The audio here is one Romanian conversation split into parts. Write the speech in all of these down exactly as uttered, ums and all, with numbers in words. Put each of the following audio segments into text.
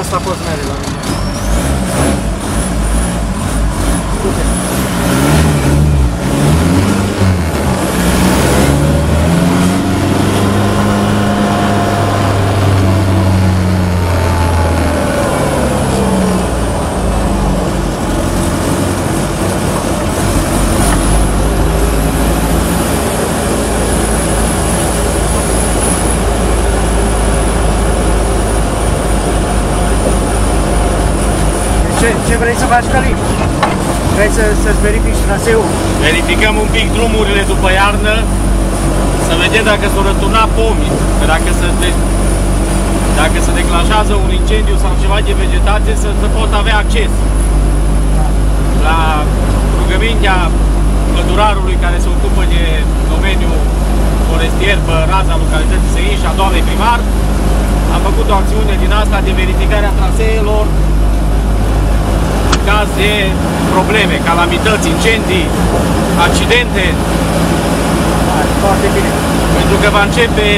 asta poți merge la mine. Ce vrei să faci, Calin? Vrei să, să-ți verifici traseul? Verificăm un pic drumurile după iarnă, să vedem dacă s-au răturnat pomii, că dacă se, de, dacă se declanșează un incendiu sau ceva de vegetație, să, să pot avea acces la rugămintea pădurarului care se ocupă de domeniul forestier pe raza localității Săin și a doamnei primar. Am făcut o acțiune din asta de verificare a traseelor în caz de probleme, calamități, incendii, accidente. Foarte bine. Pentru că va începe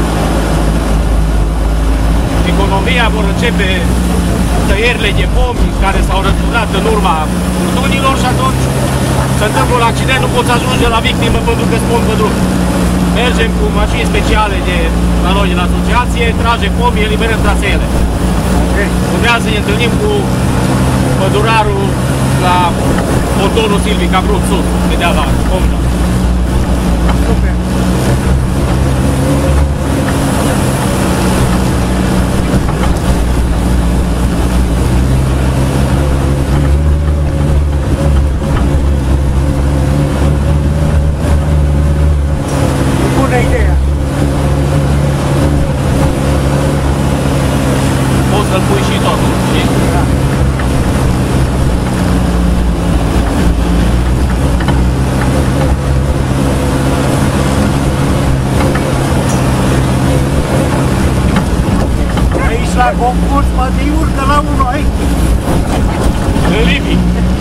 economia, vor începe tăierile de pomi care s-au răturnat în urma furtunilor și atunci se întâmplă un accident, nu poți ajunge la victimă pentru că spun pe drum. Mergem cu mașini speciale de la noi din asociație, trage pomii, eliberăm traseele. Okay. Urmează să ne întâlnim cu pădurarul la motorul Silvic, a vrut sus, vedea la Comna. Super. Bună ideea. Poți să-l pui și totul, știi? Da. La concurs mă te urcă la unul aici. Livi.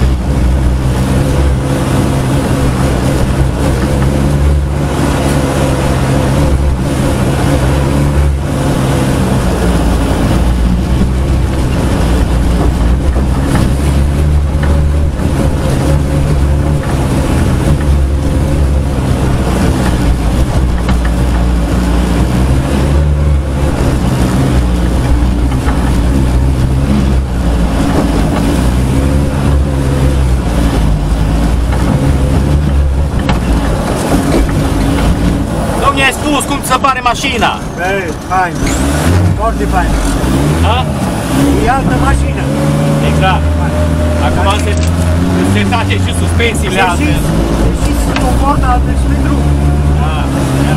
Mi-ai spus cum ți se pare mașina? Băi, fain. Foarte fain. Ha? E altă mașină. Exact. Acum se setate și suspensiile alte. Deși sunt o bordă altă și pe drum. Da, da.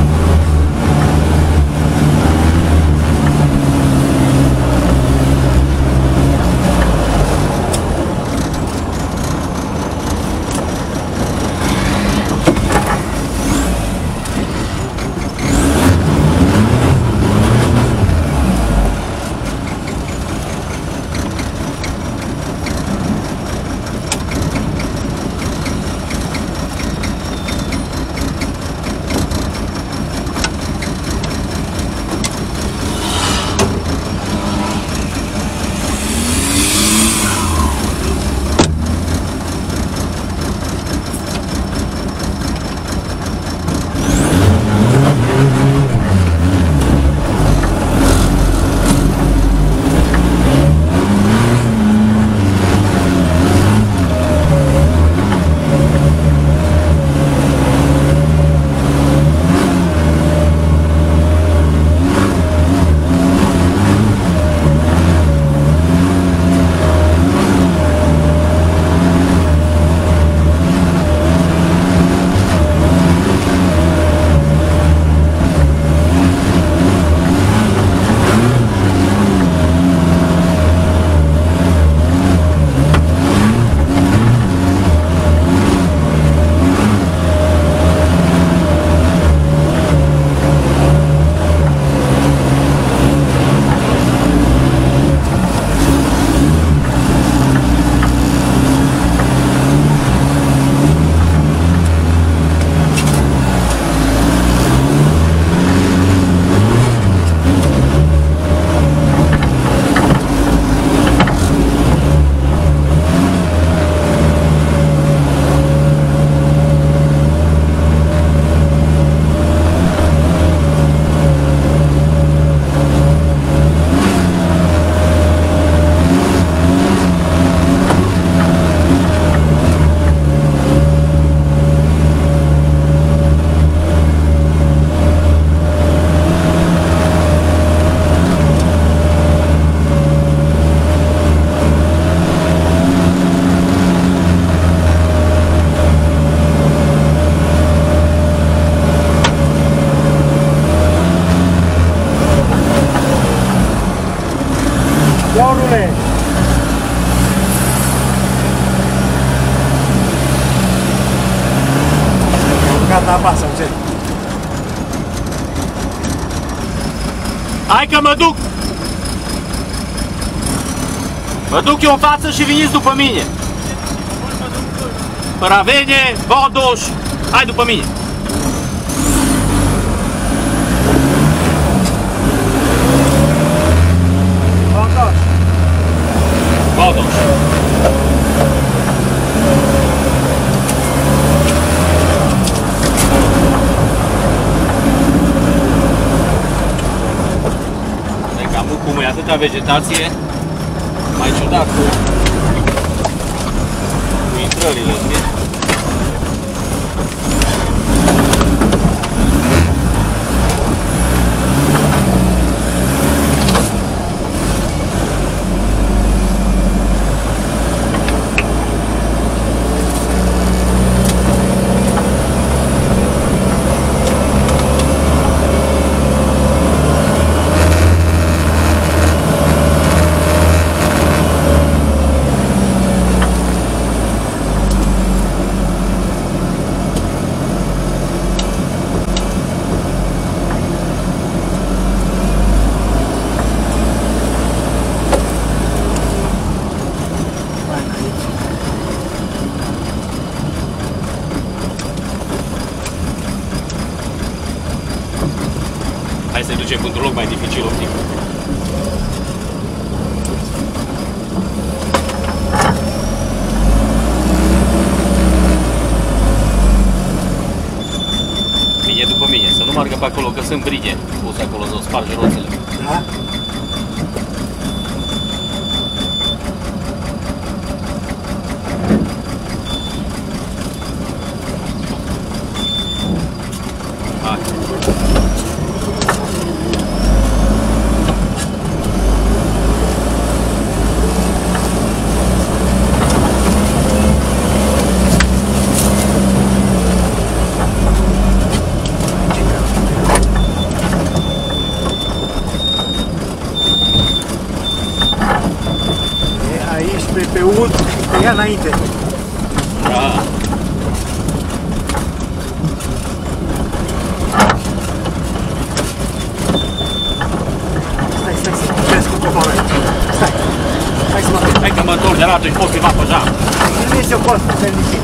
față, auzi. Hai că mă duc! Mă duc eu în față și veniți după mine. Păravene, Bodoș, hai după mine. Bodoș. Bodoș. Cum e atâta vegetație, mai ciudat cu, cu intrările, știi? Hai să-i ducem într-un loc mai dificil optic. Bine după mine, să nu meargă pe acolo, că sunt brige puse acolo, să o sparge roțele. Da? Hai. Pe, pe ud, pe ea înainte. Da. Stai, stai, să crezi cu covoră. Stai. Hai să mă duc. Hai că mă întorc de latul și pot filma pe geam. Nu este o post, fermicit.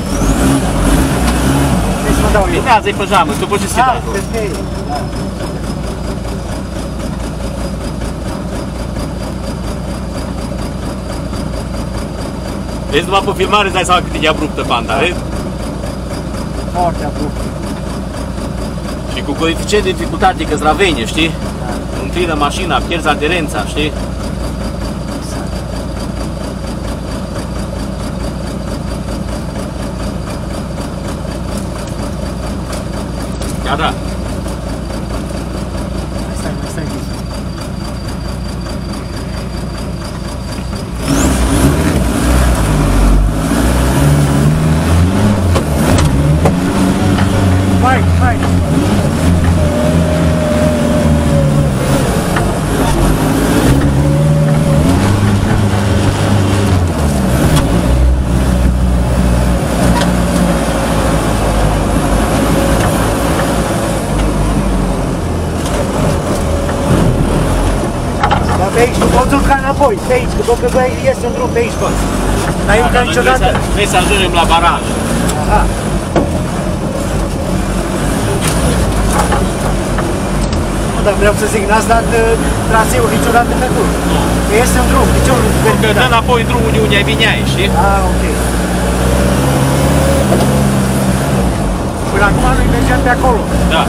Hai să mă dau eu. Filmează-i pe geam, după ce se Da, dă. cred că e. Da. Vezi, numai pe filmare îți dai seama cât e abruptă panta, vezi? Foarte abrupt. Și cu coeficient de dificultate, că-ți ravene, știi? Da. Înclină mașina, pierzi aderența, știi? Da, da. Stai, mai stai. Hai, hai. Pe aici, nu poți urca înapoi, pe aici, că după că este un drum pe aici, bă. N-ai urcat niciodată? Vrei să ajungem la baraj. Aha. Nu, dar vreau să zic, n-ați dat traseul niciodată pe tur. Că este un drum, nici un drum. Că dă înapoi drumul de unde ai vineai, știi? Ah, ok. Până acum nu-i mergeam pe acolo. Da.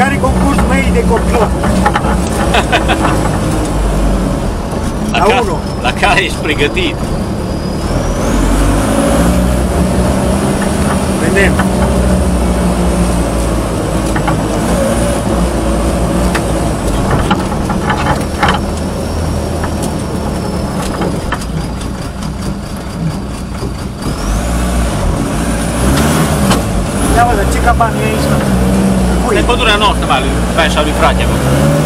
care concurs, măi, de copilot? La, La ca unu. La care ești pregătit? Vedem. Ia văd, ce caban e aici? Ui. E pădurea noastră, mă, pe așa lui frate, bă.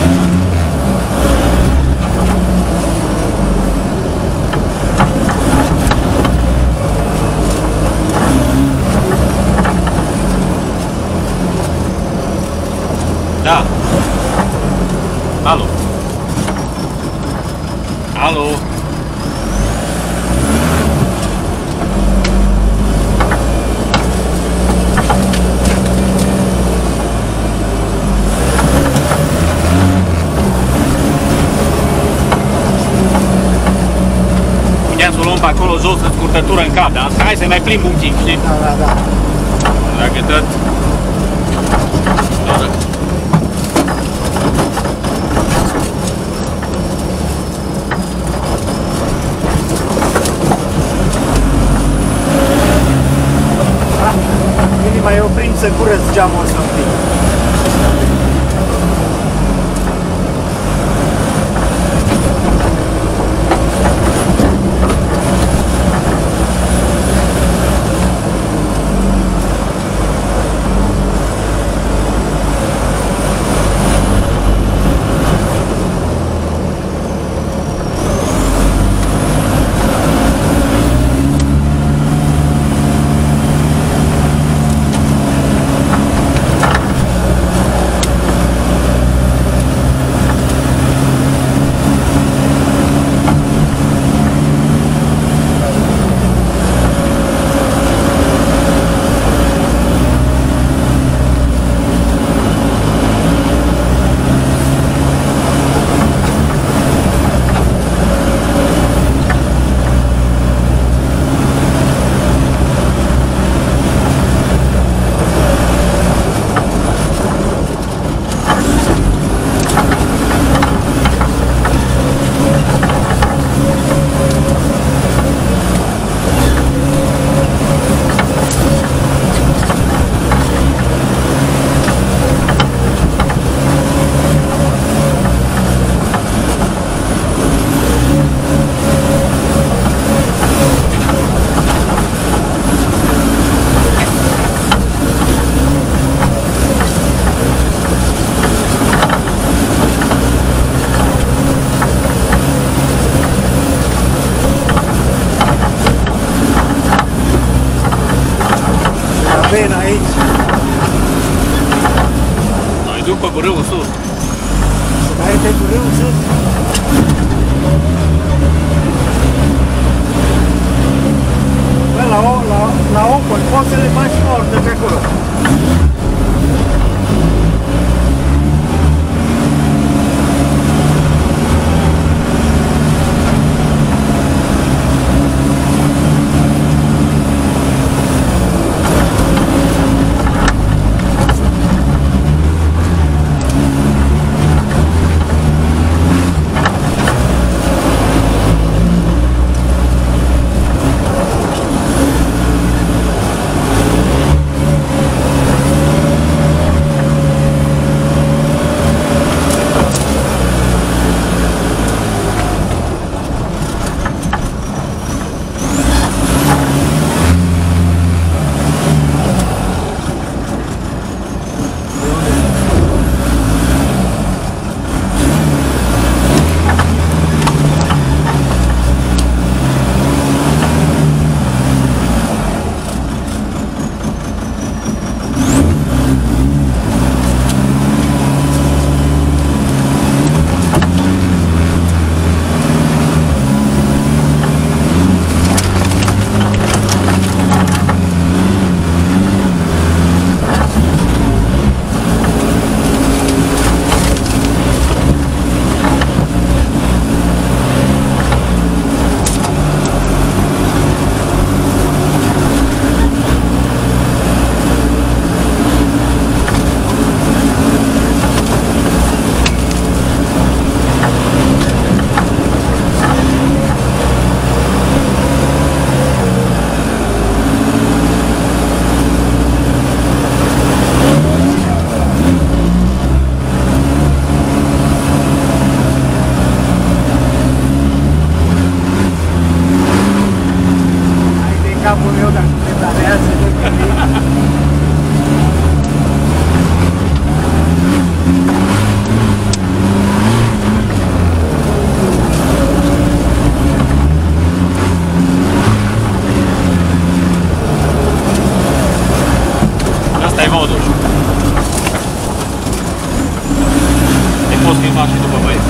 Da. Alo. Alo. Puteam să o luăm pe acolo jos în scurtătură în cap, dar hai să mai plimb un pic, știi? Da, da, da. Dacă tot... Doar... Bine, mai oprim să curăț geamul ăsta un pic. Vena aici. Noi după cu râul sus. Mai e cu râul sus. Bă, la, o, la, la Opel poți să le faci și ordine pe acolo. meu, dacă te planează, Asta e modul. Te poți filma și după băieți.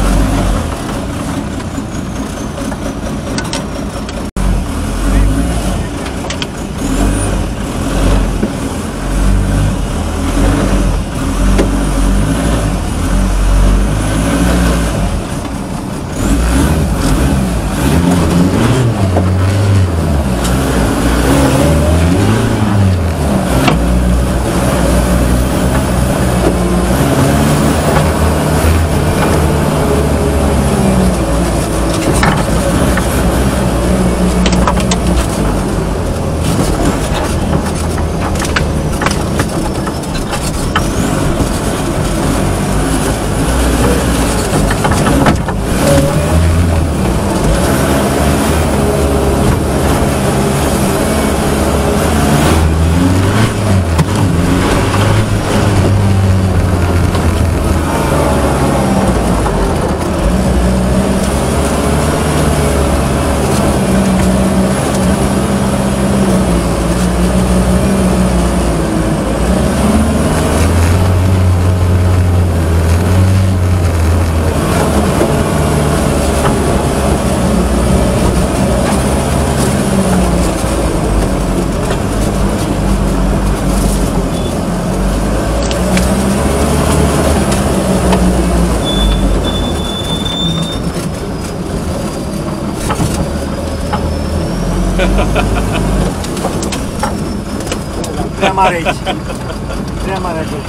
Prea mare aici. Prea mare aici.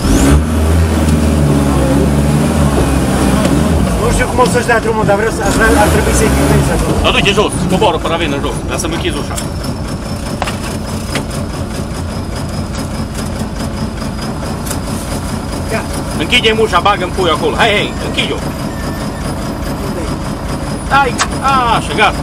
Nu știu cum o să-și dea drumul, dar vreau să, ar trebui să-i filmezi acolo. Aduce jos, coboară până vine jos, ca să-mi închizi ușa. Ia. Închide-mi ușa, bagă-mi pui acolo. Hai, hai, închide-o. Hai, așa, gata.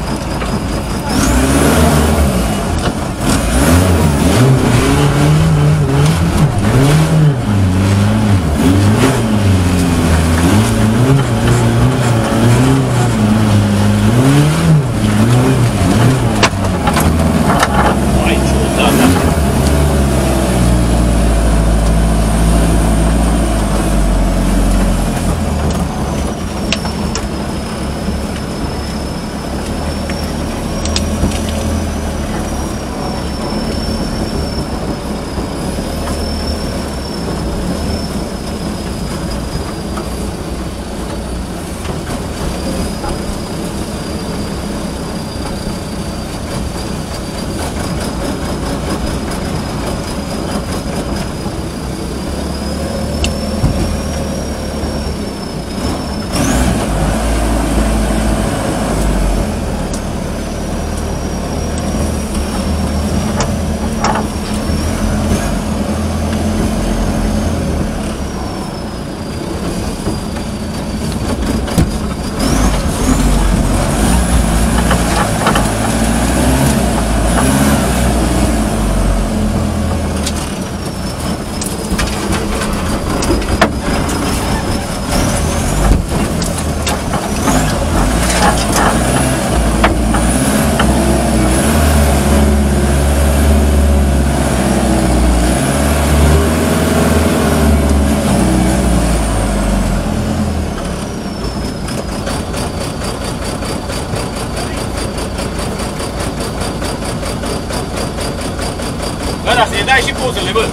Ăla, să-i dai și pozele, bă!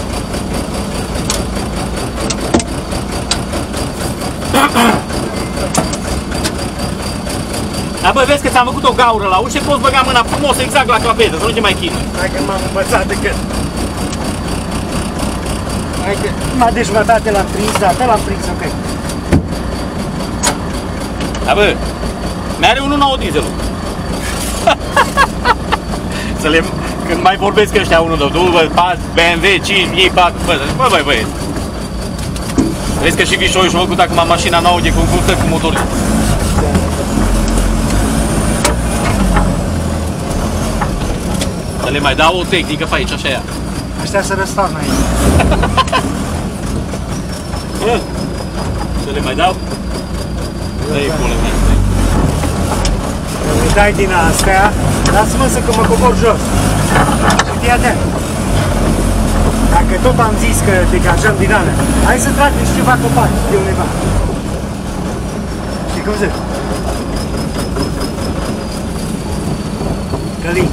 Dar bă, vezi că ți-am făcut o gaură la ușă, poți băga mâna frumos exact la clapetă, să nu te mai chinui. Hai că m-am învățat de când. Hai că m-a de jumătate l-am prins, da, l-am prins, ok. Da, bă, mi-are unul nou dieselul. Să le... Când mai vorbesc ăștia unul, doi, bă, B M W, cinci, ei patru, bă, bă, bă, băieți. Vezi că și Vișoi și-a făcut acum mașina nouă de concursă cu motor. le mai dau o tehnică pe aici, așa ea. Aștia să răstoarnă aici. Să le mai dau? Dă-i pule mea. Îi dai din astea, lasă-mă să că mă cobor jos. Și fii atent. Dacă tot am zis că degajăm din alea, hai să trag niște ceva copaci de undeva. Știi cum zic? Călin.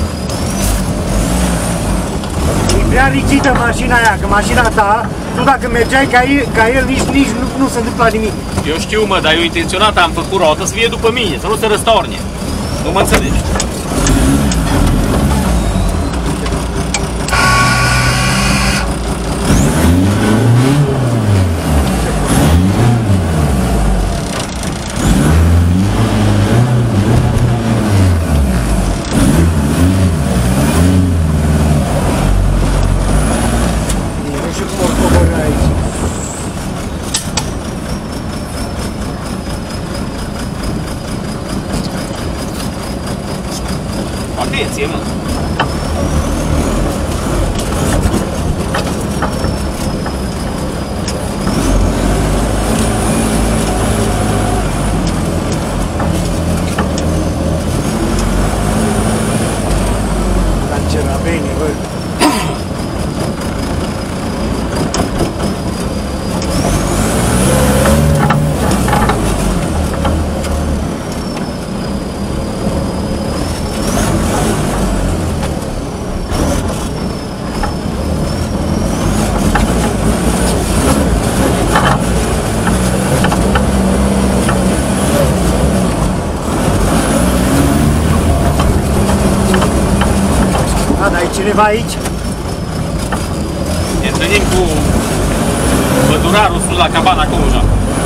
E prea rigită mașina aia, că mașina ta, tu dacă mergeai ca el, ca el nici, nici nu, nu se întâmpla nimic. Eu știu, mă, dar eu intenționat am făcut rotă să fie după mine, să nu se răstorne. Nu mă înțelegi. Atenție, mă! Dar ce la bine, bă! Cineva aici? Ne întâlnim cu pădurarul sus la cabana Coja.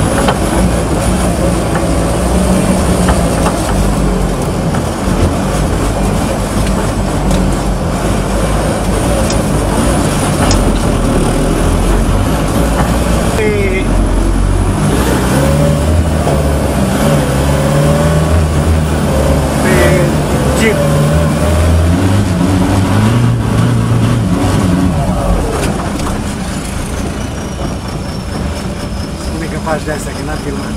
Pe... Pe... Jeep. Faci de astea, că n-am filmat.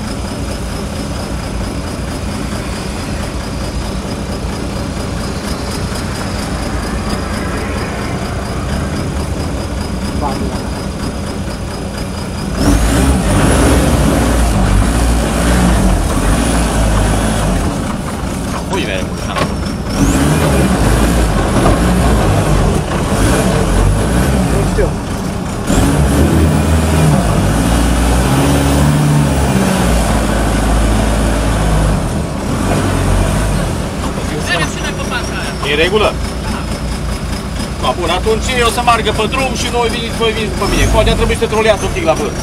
Ui, vede, bușa. Nu știu. E în regulă? Da. Bun, atunci eu o să margă pe drum și noi veniți, voi veniți după mine. Poate trebuie să te troleați un pic la vârf.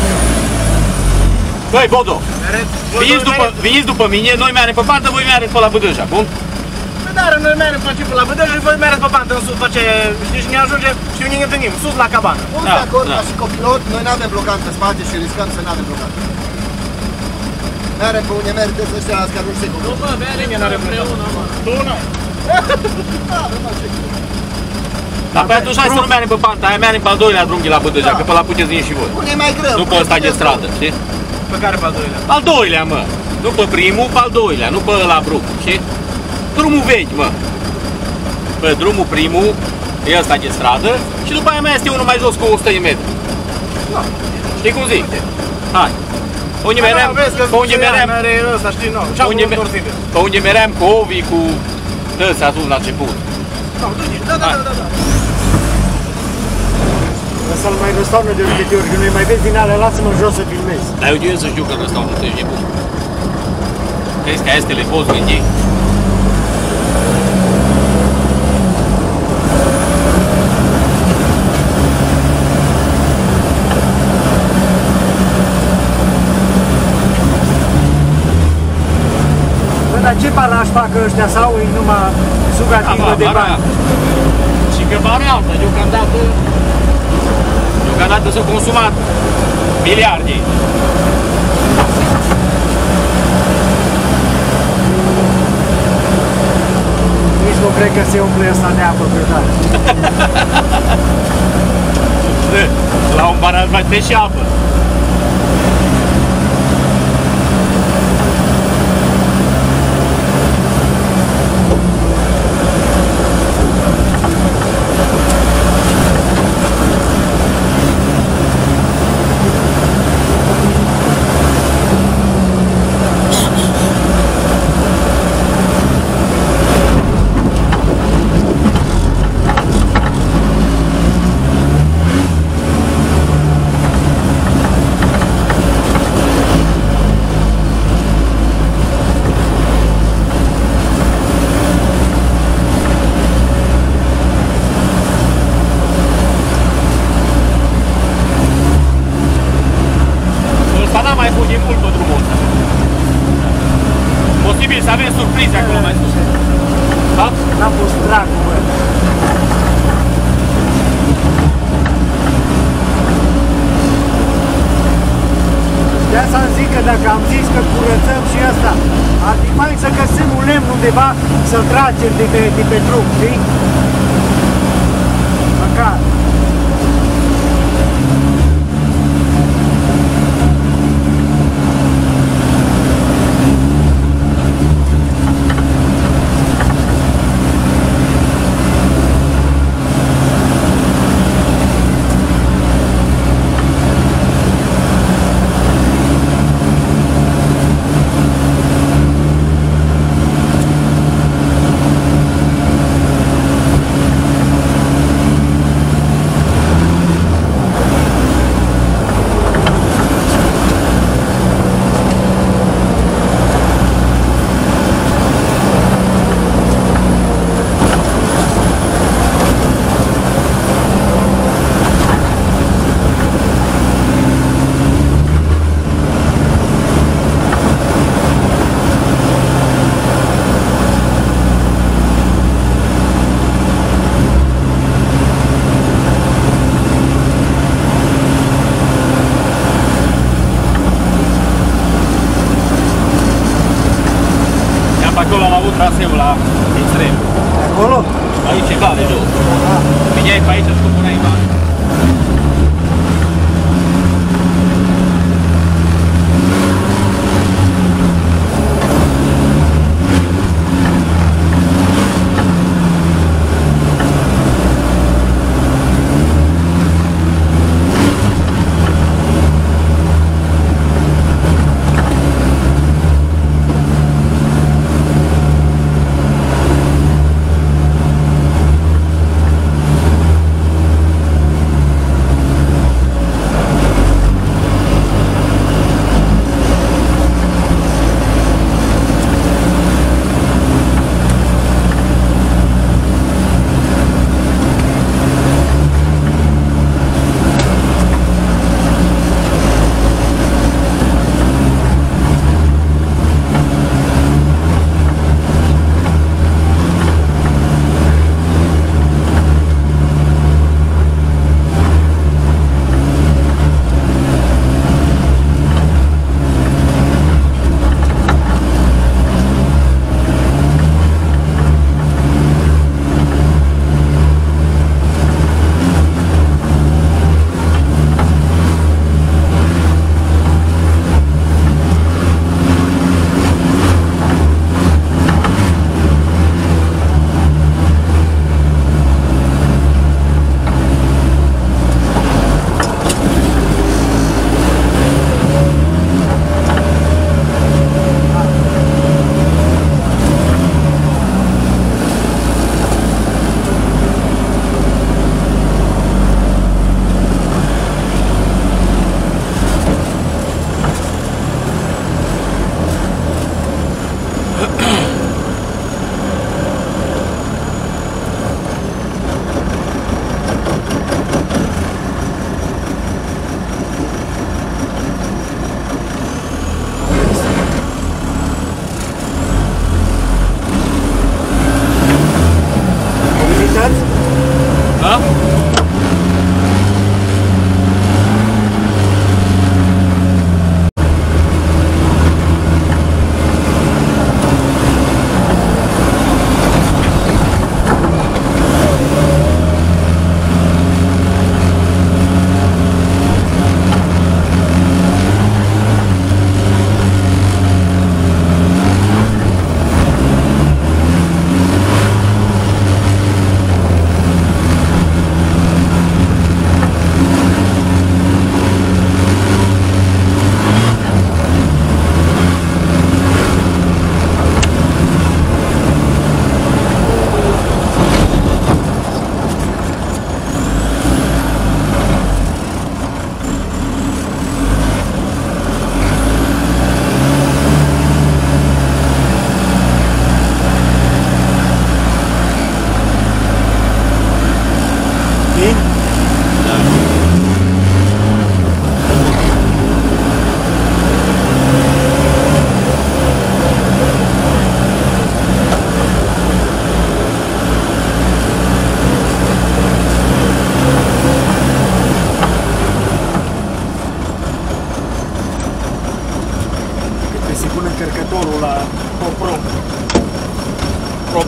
Băi, Bodo! Veniți după, veniți după mine, noi mergem pe pantă, voi mergeți pe la Bădăja, bun? Păi dar noi mergem face pe la Bădăja și voi mergeți pe pantă în sus, face, știi, și ne ajunge și ne întâlnim, sus la cabană. Sunt Da, de acord, da. ca și copilot, noi n-avem blocant pe spate și riscăm să n-avem blocant. Merem pe unde merg, trebuie să-și lască atunci secund. Nu, bă, merem împreună, mă. Tu, nu? Dar pe atunci hai să nu mergem pe panta aia, mergem pe al doilea drum de la Bădăja, că pe la puteți veni și voi. Unde e mai greu? Nu pe ăsta de stradă, știi? Pe care pe al doilea? Al doilea, mă. Nu pe primul, pe al doilea, nu pe ăla brut, știi? Drumul vechi, mă. Pe drumul primul e ăsta de stradă și după aia mai este unul mai jos cu o sută de metri. Știi cum zic? Hai. Pe unde meream, pe unde meream, ăsta, știi, nu, pe unde, pe unde meream cu Ovi, cu ăsta atunci la început. Da, da, da, da, da. Să-l mai răstoarnă de câte ori, că nu mai vezi din alea, lasă-mă jos să filmezi. Dar eu de să știu că răstau, nu te ești nebun. Crezi că aia te le poți gândi? Bă, dar ce balaj fac ăștia sau e numai sugativă de bani? Și că bani altă, deocamdată, deocamdată s-au consumat miliarde. Nici nu cred că se umple ăsta de apă pe tare. La un baraj mai trebuie și apă. Posibil să avem surprize acolo mai sus. Da? N-a fost dragul, bă. De asta îmi zic că dacă am zis că curățăm și asta, ar fi fain să găsim un lemn undeva să-l tragem de pe, de pe drum, știi? Măcar. Acolo am avut traseul la extrem. Acolo? Aici e clar, de jos. Veneai pe aici și cu puneai bani.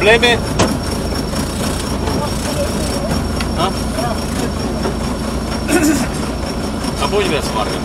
probleme? Da? Apoi vrea să meargă.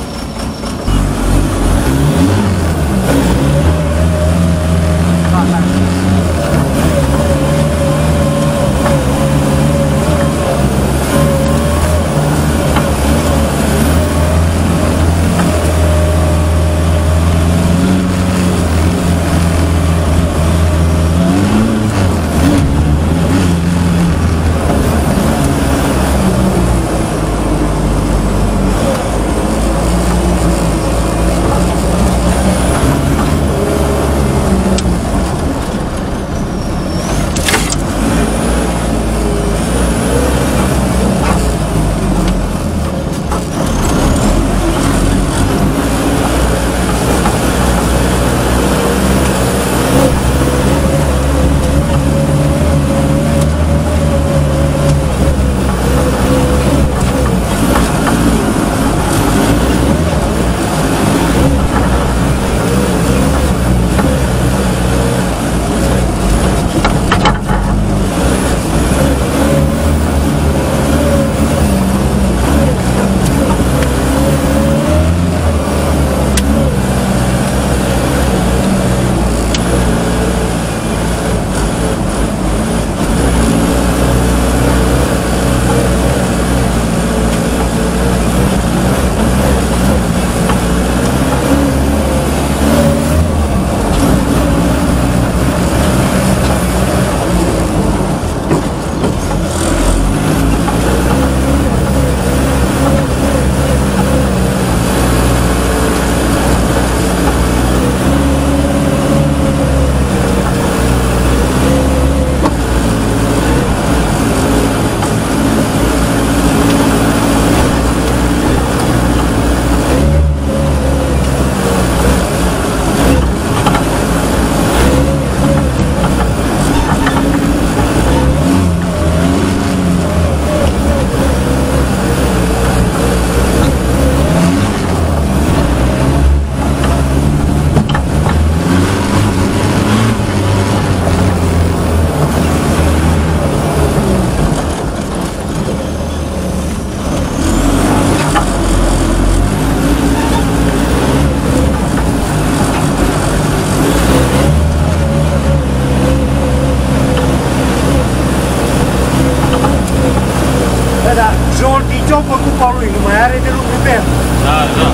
Ce-au făcut pe lui? Nu mai are de lucru pe el. Da, da.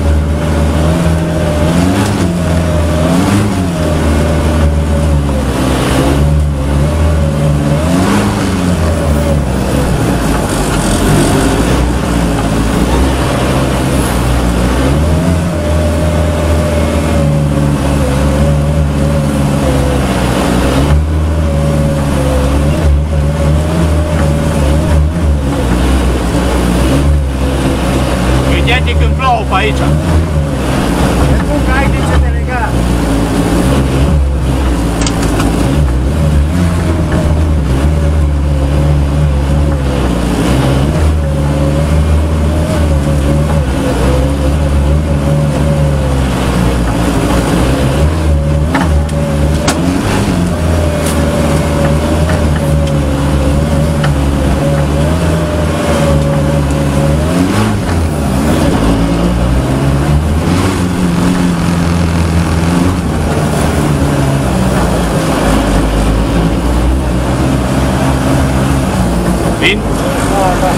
Uite când plouă pe aici. E bun că ai de ce te lega. Vin? Da, da.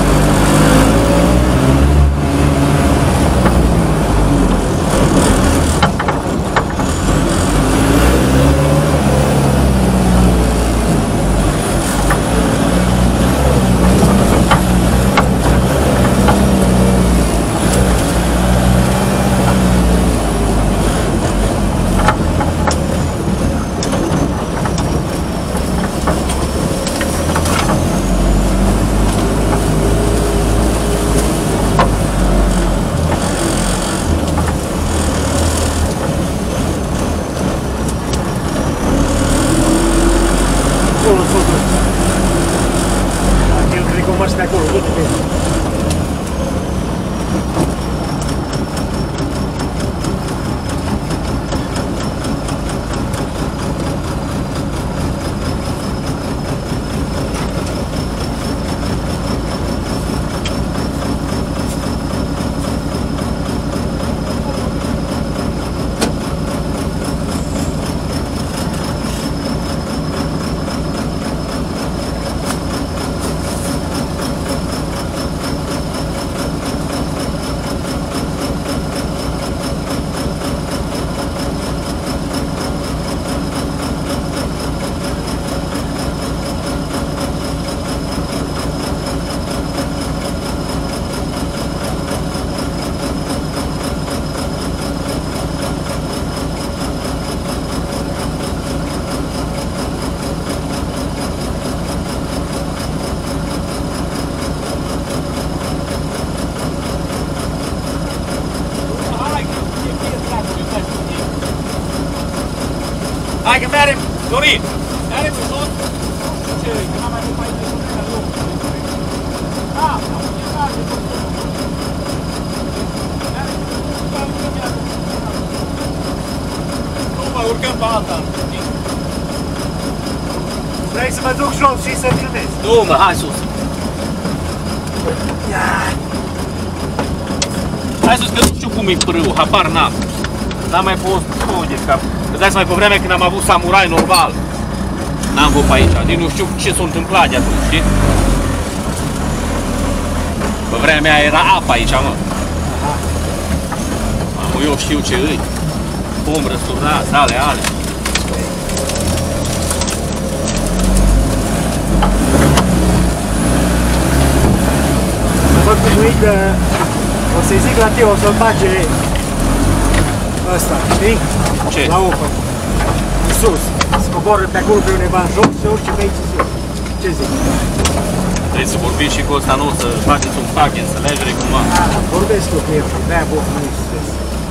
De acolo, du-te pe el. ce, că n-am mai făcut aici de probleme loc. Da, am încercat de tot. Nu mai urcăm pe alta. Vrei să mă duc jos și să filmez? Nu, mă, hai sus. Hai sus, că nu știu cum e pârâul, habar n-am. N-am mai fost unde, că îți dai mai pe vremea când am avut samurai normal. N-am fost pe aici, deci nu știu ce s-a întâmplat de atunci, știi? Pe vremea mea era apă aici, mă. Mamă, eu știu ce îi. Pom răsturnați, ale, ale. Văd cum uit de... O să-i zic la tine, o să-l bage ăsta, știi? Ce? La opă. Sus. Scoboră pe acolo pe undeva în jos și urci pe aici sus. Ce zic? Trebuie să vorbiți și cu ăsta nou, să faceți un pac, înțelegere cumva. A, vorbesc tu cu el, de-aia bă, nu stres.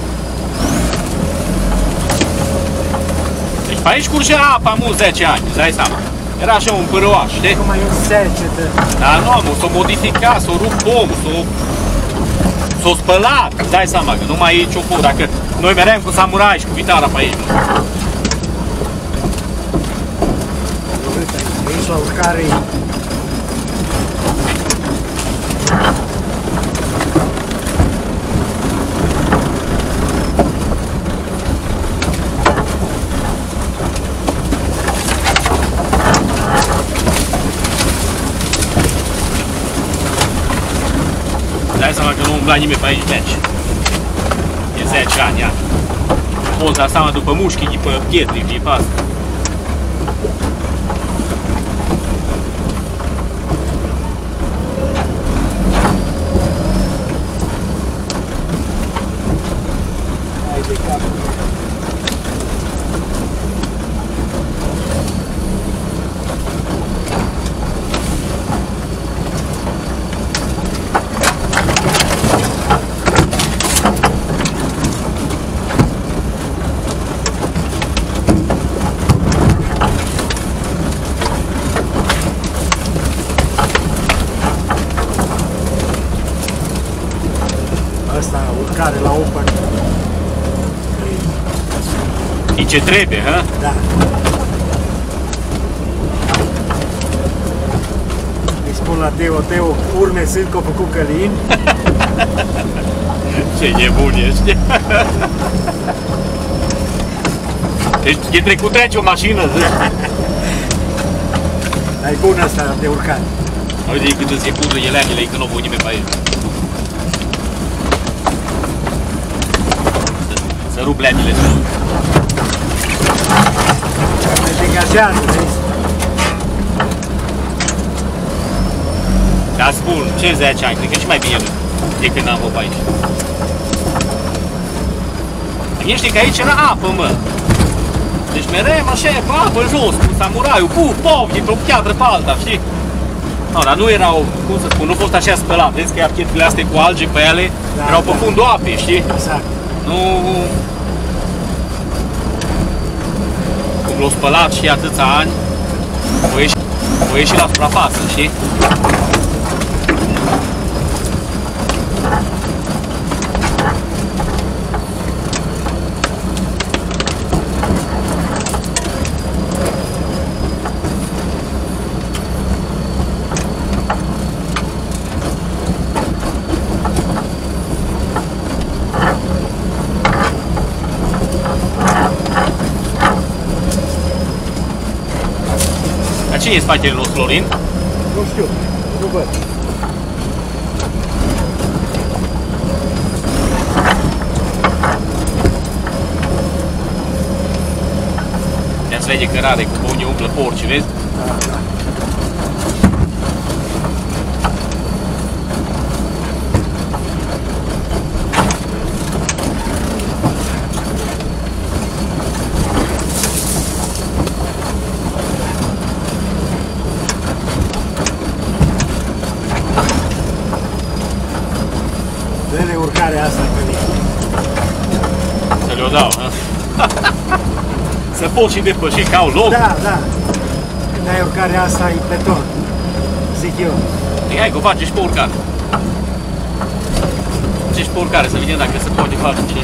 Deci pe aici curgea apa mult zece ani, îți dai seama. Era așa un pârăuaș, știi? Acum e un secetă. Dar nu, mă, s-o modificat, s-o rupt pomul, s-o... S-o spălat, îți dai seama că nu mai e nicio fo. Dacă noi meream cu samurai și cu vitara pe aici, mă. Uite, aici la urcare dai seama că nu umbla nimeni pe aici zece. E zece ani, ia. Poți da seama după mușchii, după pietri, după asta. ai de cap. Asta, urcare la open. E ce trebuie, hă? Da. Îi spun la Teo, Teo, urme sunt că au făcut Călin. Ce nebun ești! Deci e trecut trece o mașină, zici? Dar e bun asta de urcat. Uite cât îți e cuzul eleanele, că nu o nimeni pe aici. Să rup leanele sus. Se degajează, vezi? Dar spun, ce zece ani, cred că și mai bine de când am fost pe aici. Ești că aici era apă, mă. Deci mereu așa e pe apă jos, cu samuraiul, puf, puf, dintr-o piatră pe alta, știi? No, dar nu erau, cum să spun, nu fost așa spălat. Vezi că ia pietrile astea cu alge pe ele, da, erau pe da. fundul apei, știi? Exact. Nu... Cum l-au spălat și atâția ani, o ieși, o ieși la suprafață, știi? Cine e în spatele nostru, Florin? Nu știu, nu văd. Ia-ți vede cărare cu unii umplă porci, vezi? Da, da. Dă-le urcarea asta, Călin. Să le-o dau, hă? Să pot și depăși, că au loc. Da, da. Dar urcarea asta e beton, zic eu. Ei, hai că o face și pe urcare. Ce și pe urcare, să vedem dacă se poate face ce.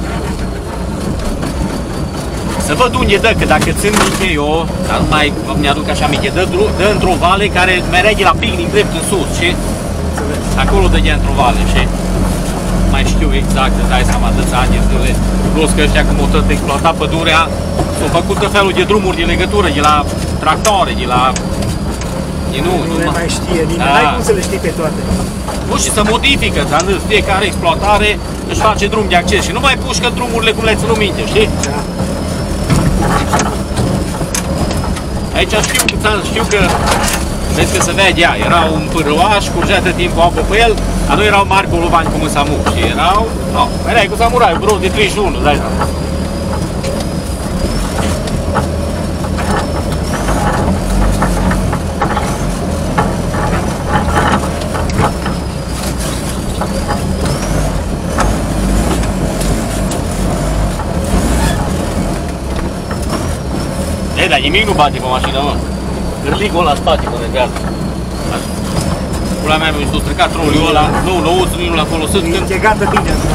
Să văd unde dă, că dacă țin minte eu, dar nu mai mi-aduc așa aminte, dă, dă într-o vale care merge la picnic drept în sus, și acolo dădea într-o vale, și mai știu exact, îți dai seama, dă-ți ani de zile. Plus că ăștia cum o tot exploata pădurea, s-au făcut tot felul de drumuri de legătură, de la tractoare, de la... De nu, Nu nu le mai știe nimeni, Da. n-ai cum să le știi pe toate. Nu, și se modifică, dar în fiecare exploatare își face drum de acces și nu mai pușcă drumurile cum le-ai ținut minte, știi? Da. Aici știu, știu că, vezi că se vedea, era un pârâaș, curgea tot timpul apă pe el, dar nu erau mari bolovani cum în Samur, și erau, no, vedeai cu samurai, un brod de treizeci și unu, dai seama. Ei, dar nimic nu bate pe mașină, mă. Cârligul ăla în spate mănăgează. Pula mea mi-a stricat troliul ăla, nu, lăuțul nu l-a folosit când... E gata bine acum.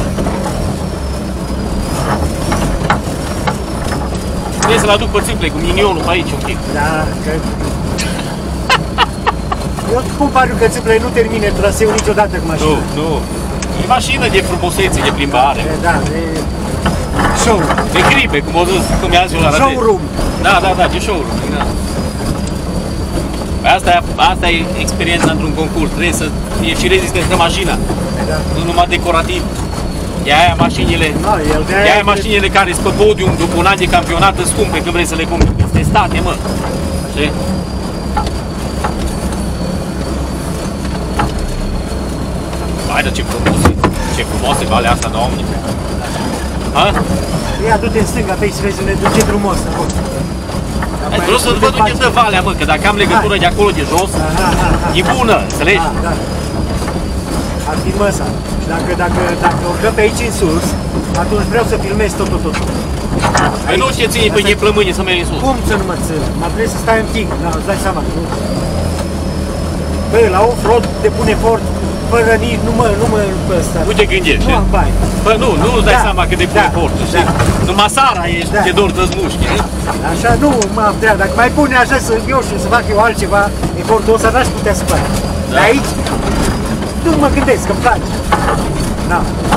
Trebuie să-l aduc pe țiple cu minionul pe aici un pic. Da, că... Eu cum pariu că țiplei nu termine traseul niciodată cu Nu, mașina. nu. E mașină de frumusețe, de plimbare. E, da, e... show. De gripe, cum o zis, cum i-a zis eu la radio. Showroom. Da, da, da, de showroom, da. Păi asta e, asta e experiența într-un concurs, trebuie să fie și rezistentă mașina, Da. nu numai decorativ. De aia mașinile, No, el de de aia mașinile care sunt pe podium după un an de campionat sunt scumpe când vrei să le cumperi, sunt testate, mă. Știi? Hai, dar ce frumoase, ce frumoase valea asta, Doamne. Ha? Ia, du-te în stânga pe aici să vezi unde duce drumos acolo. Hai, vreau să văd unde dă valea, mă, că dacă am legătură de acolo de jos, Aha, aha, aha. e bună, înțelegi? Da, da. Ar fi măsa. Dacă, dacă, dacă urcăm pe aici în sus, atunci vreau să filmez tot, tot, tot. Păi nu ce ține pe de plămânie să mergi în sus. Cum să nu mă țin? Mă trebuie să stai un pic, da, îți dai seama. Nu. Bă, la off-road te pune fort, fără nici, nu mă, nu mă, pe ăsta. Nu te gândești, Nu am bani. Bă, nu, nu îți dai Da, seama cât de pune da, efortul, știi? da. Numai sara ești, Da. te dor de mușchi, nu? Așa nu mă am treabă. Dacă mai pune așa să eu și să fac eu altceva, efortul ăsta n-aș putea să fac. Da. Dar aici, nu mă gândesc, că-mi place. Da.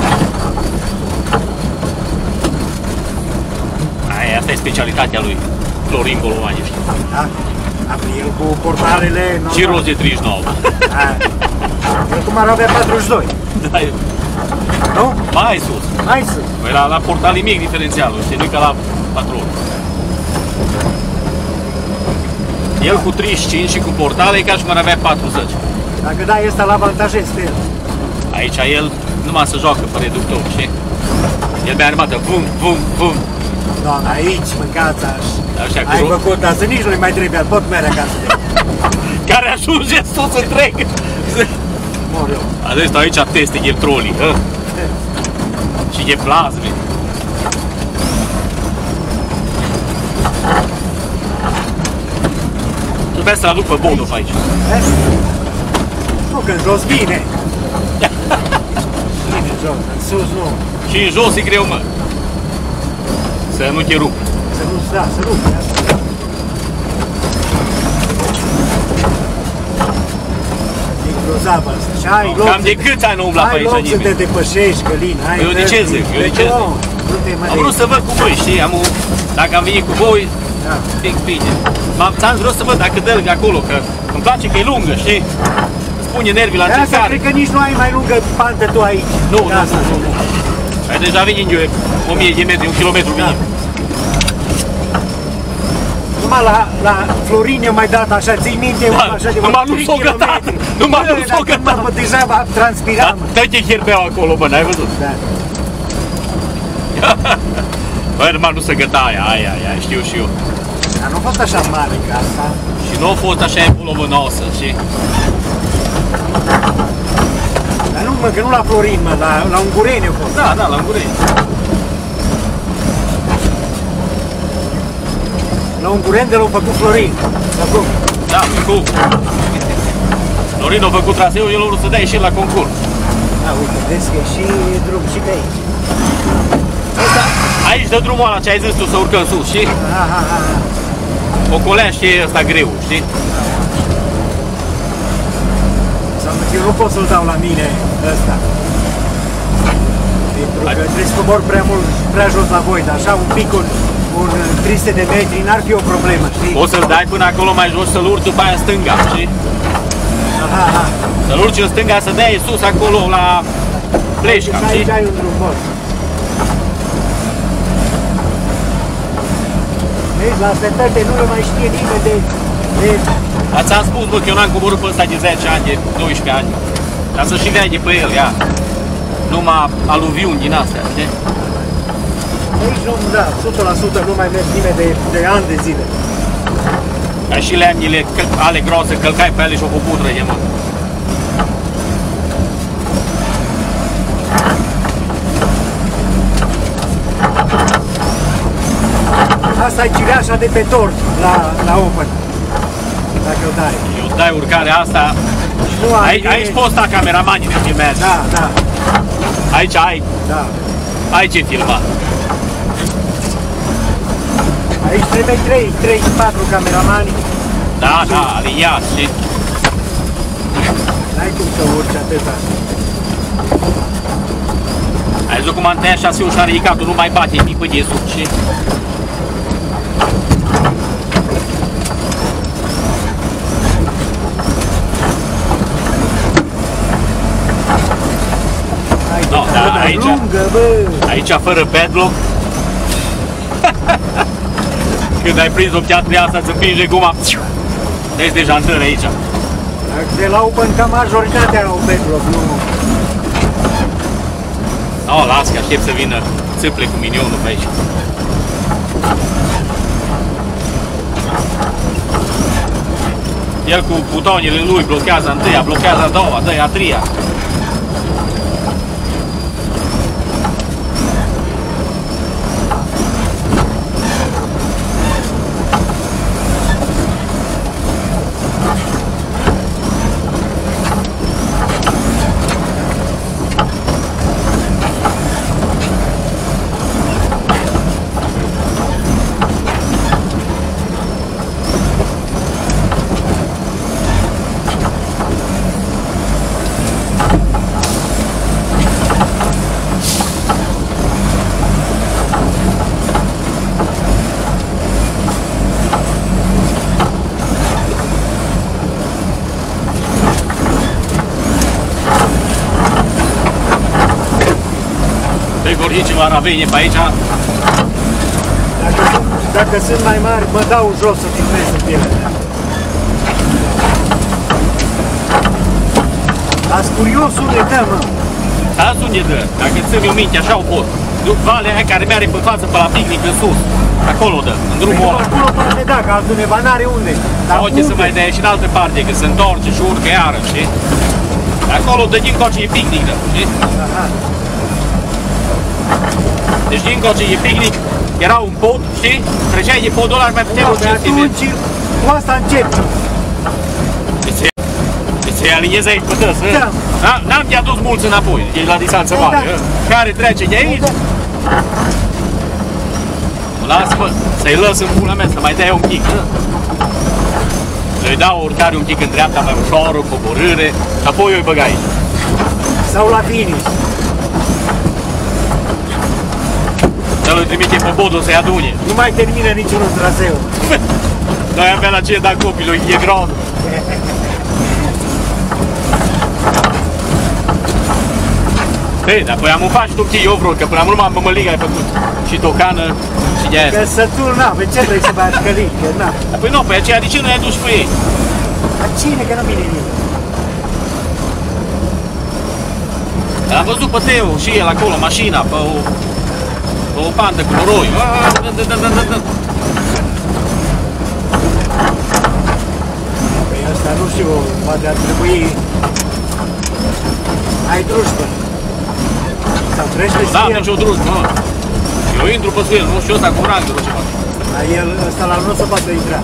Aia, asta e specialitatea lui Florin Bolovani, știi? Da. Apoi el cu portarele... Și rost de treizeci și nouă. El cum ar avea patruzeci și doi, Da, nu? mai sus. Hai să. Păi la, la portal e mic diferențialul, știi? Nu ca la patron. El cu treizeci și cinci și cu portale e ca și cum ar avea patruzeci. Dacă dai ăsta la avantajezi el. Aici el numai se joacă pe reductor, știi? El mi-a armată, vum, vum, vum. Doamne, aici mâncați aș. Așa Ai cu făcut asta, nici nu-i mai trebuie, pot merge acasă. care ajunge sus întreg. Mor eu. Adesea stau aici teste de troli, hă? Și de plasme. Trebuia să-l aduc pe Bodov aici. Vezi? Nu, că în jos bine. Bine în jos, în sus nu. Și în jos e greu, mă. Să nu te rup. Să nu, da, să nu. E grozavă asta. Și ai loc Cam de câți ani nu umbla pe ai aici loc să te nimeni? depășești, Călin. Ai Eu de ce zic? Eu de ce zic? Nu, nu te mai Am vrut să văd cu voi, știi? Am, dacă am venit cu voi, Da. pic bine. M-am ți-am vrut să văd dacă dă lângă acolo, că îmi place că e lungă, știi? Îți pune nervii la De asta încercare. cred că nici nu ai mai lungă pantă tu aici. Nu, De nu, asta. nu, nu, nu. Ai deja venind eu o mie de metri, un kilometru Da. minim. Numai la, la Florin eu mai dat așa, ții minte, Da, așa de numai vreo nu trei s-o gătat, kilometri. numai Bă, nu s-o dacă gătat. mă, deja va transpira, Da, mă. dă-te cherbeau acolo, bă, n-ai văzut? Da. Bă, numai nu se găta aia, aia, aia, știu și eu. Dar nu a fost așa mare ca asta. Și nu a fost așa evolovănoasă, știi? Dar nu, mă, că nu la Florin, mă, la, la Ungureni a fost. Da, da, la Ungureni. La un curent de l-a făcut Florin. Acum. Da, cu. Florin a făcut traseul, el a vrut să dea și la concurs. Da, uite, vezi că e și drum și pe aici. Aici dă drumul ăla ce ai zis tu să urcăm sus, știi? Aha, aha. Ocolește ăsta greu, știi? Eu nu pot să-l dau la mine ăsta. Pentru că trebuie să cobor prea mult, prea jos la voi, dar așa un pic, un, un trei sute de metri, n-ar fi o problemă, știi? O să-l dai până acolo mai jos, să-l urci după aia stânga, știi? Aha, aha. Să-l urci în stânga, să dai sus acolo la Pleșca, știi? Aici ai un drum bun. Vezi, la asfaltate nu le mai știe nimeni de... de... Dar ți-am spus, bă, că eu n-am coborât pe ăsta de zece ani, de doisprezece ani. Ca să și vede pe el, ia. Numai aluviuni din astea, știi? Aici nu, da, o sută la sută nu mai merg nimeni de, de ani de zile. Ca și lemnile ale groase, călcai pe ele și o puputră de mă. Asta e cireașa de pe tort la, la Open. Dacă o dai. Eu dai urcarea asta. Nu aici, ai aici poți sta cameramanii de filmează. Da, da. Aici ai. Da. Ai ce filma. Aici trebuie trei, trei, patru cameramani. Da, da, aliniat, știi? N-ai cum să urci atâta. Ai văzut cum am tăiat șaseul și a ridicat-o, nu mai bate nimic pe desubt, știi? No, da, aici, lungă, aici fără padlock. Când ai prins o piatră asta, îți împinge guma. Deci de jandară aici. De la Open ca majoritatea au padlock, nu. No, las că aștept să vină țâple cu minionul pe aici. El cu butonile lui blochează întâia, blochează a doua, dă a treia. La ravene pe aici. Dacă, dacă sunt mai mari, mă dau jos să filmez în pielea mea. Ați curios unde dă, mă? Azi unde dă? Dacă ți-mi minte, așa o pot. Duc valea aia care mi-are pe față pe la picnic în sus. Acolo dă, în drumul ăla. Acolo poate da, că altundeva n-are unde. Dar poate să mai dea și în altă parte, că se întorce și urcă iară, știi? Acolo dă din coace e picnic, dă, știi? Aha. Deci din coace e picnic, era un pod, știi? Treceai de podul ăla și mai puteai o cinci metri. Cu asta încep. Se aliniezi aici pe tăs, da. N-am de adus mulți înapoi, e la distanță da, mare. Da. Care trece de aici? Da. Lasă-mă, să-i lăs în pula mea, să mai dea un pic. Să-i dau o urcare un pic în dreapta, mai ușor, o coborâre, și apoi o-i băga aici. Sau la finish. Să-l trimite pe bodul să-i adune. Nu mai termină niciunul traseu. Noi avea la ce da copilul, e groază. Ei, dar păi am upat și tu chii, eu vreau, că până am urmat mămăliga ai făcut și tocană și de aia. Că sătul n-a, pe ce vrei să mai scălit, că n-a. Păi nu, pe aceea, de ce nu i-ai dus pe ei? Dar cine, că nu vine nimeni? Am văzut pe Teo și el acolo, mașina, pe o, pe o pantă cu noroi. Păi ăsta nu știu, poate ar trebui... Ai drujbă. Sau treci pe Da, nici o drujbă, mă. Eu intru pe sul, nu știu ăsta cu rangul, ce fac. Dar el, ăsta la nu o să poată intra.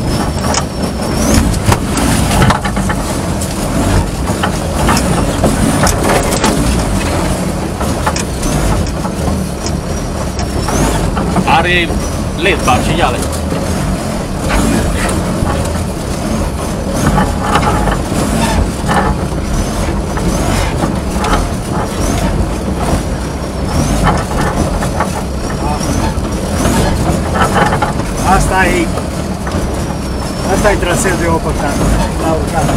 Are L E D parciale. Asta e, asta e traseul de opă la urcare.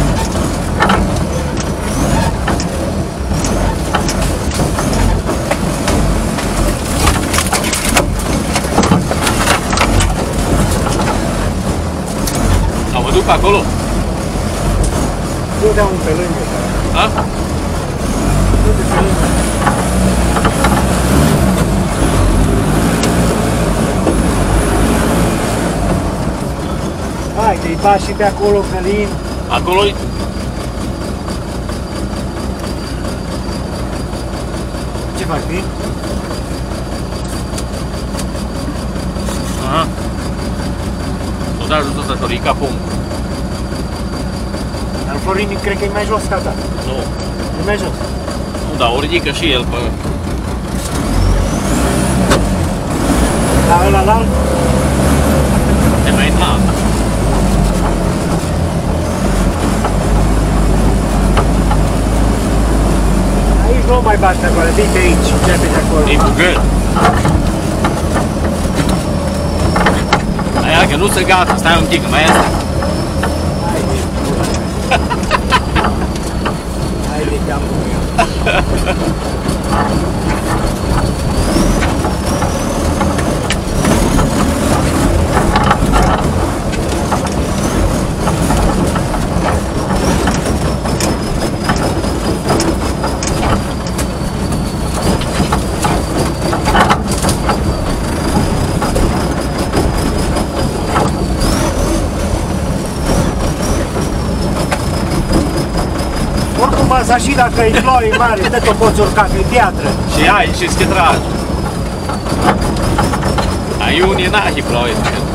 Am văzut pe acolo? Du-te un pe lângă. A? Du-te pe lângă. Hai, te-i bași și pe acolo, Calin. Acolo-i? Ce faci, bine? Aha. Tot a ajuns ăsta, Florin, ca pomul. Dar Florin, cred că e mai jos ca ta. Nu. E mai jos. Nu, dar o ridică și el pe... La ăla la alt? E mai înalt. Aici nu mai bate acolo, vii pe aici, începe de acolo. E bugăl. Aia că nu se gata, stai un pic, mai este. Haide, haide, capul meu. Asta și dacă e ploaie mare, tot o poți urca, că e piatră. Și ai și schetraj. Ai unii n-ai ploaie.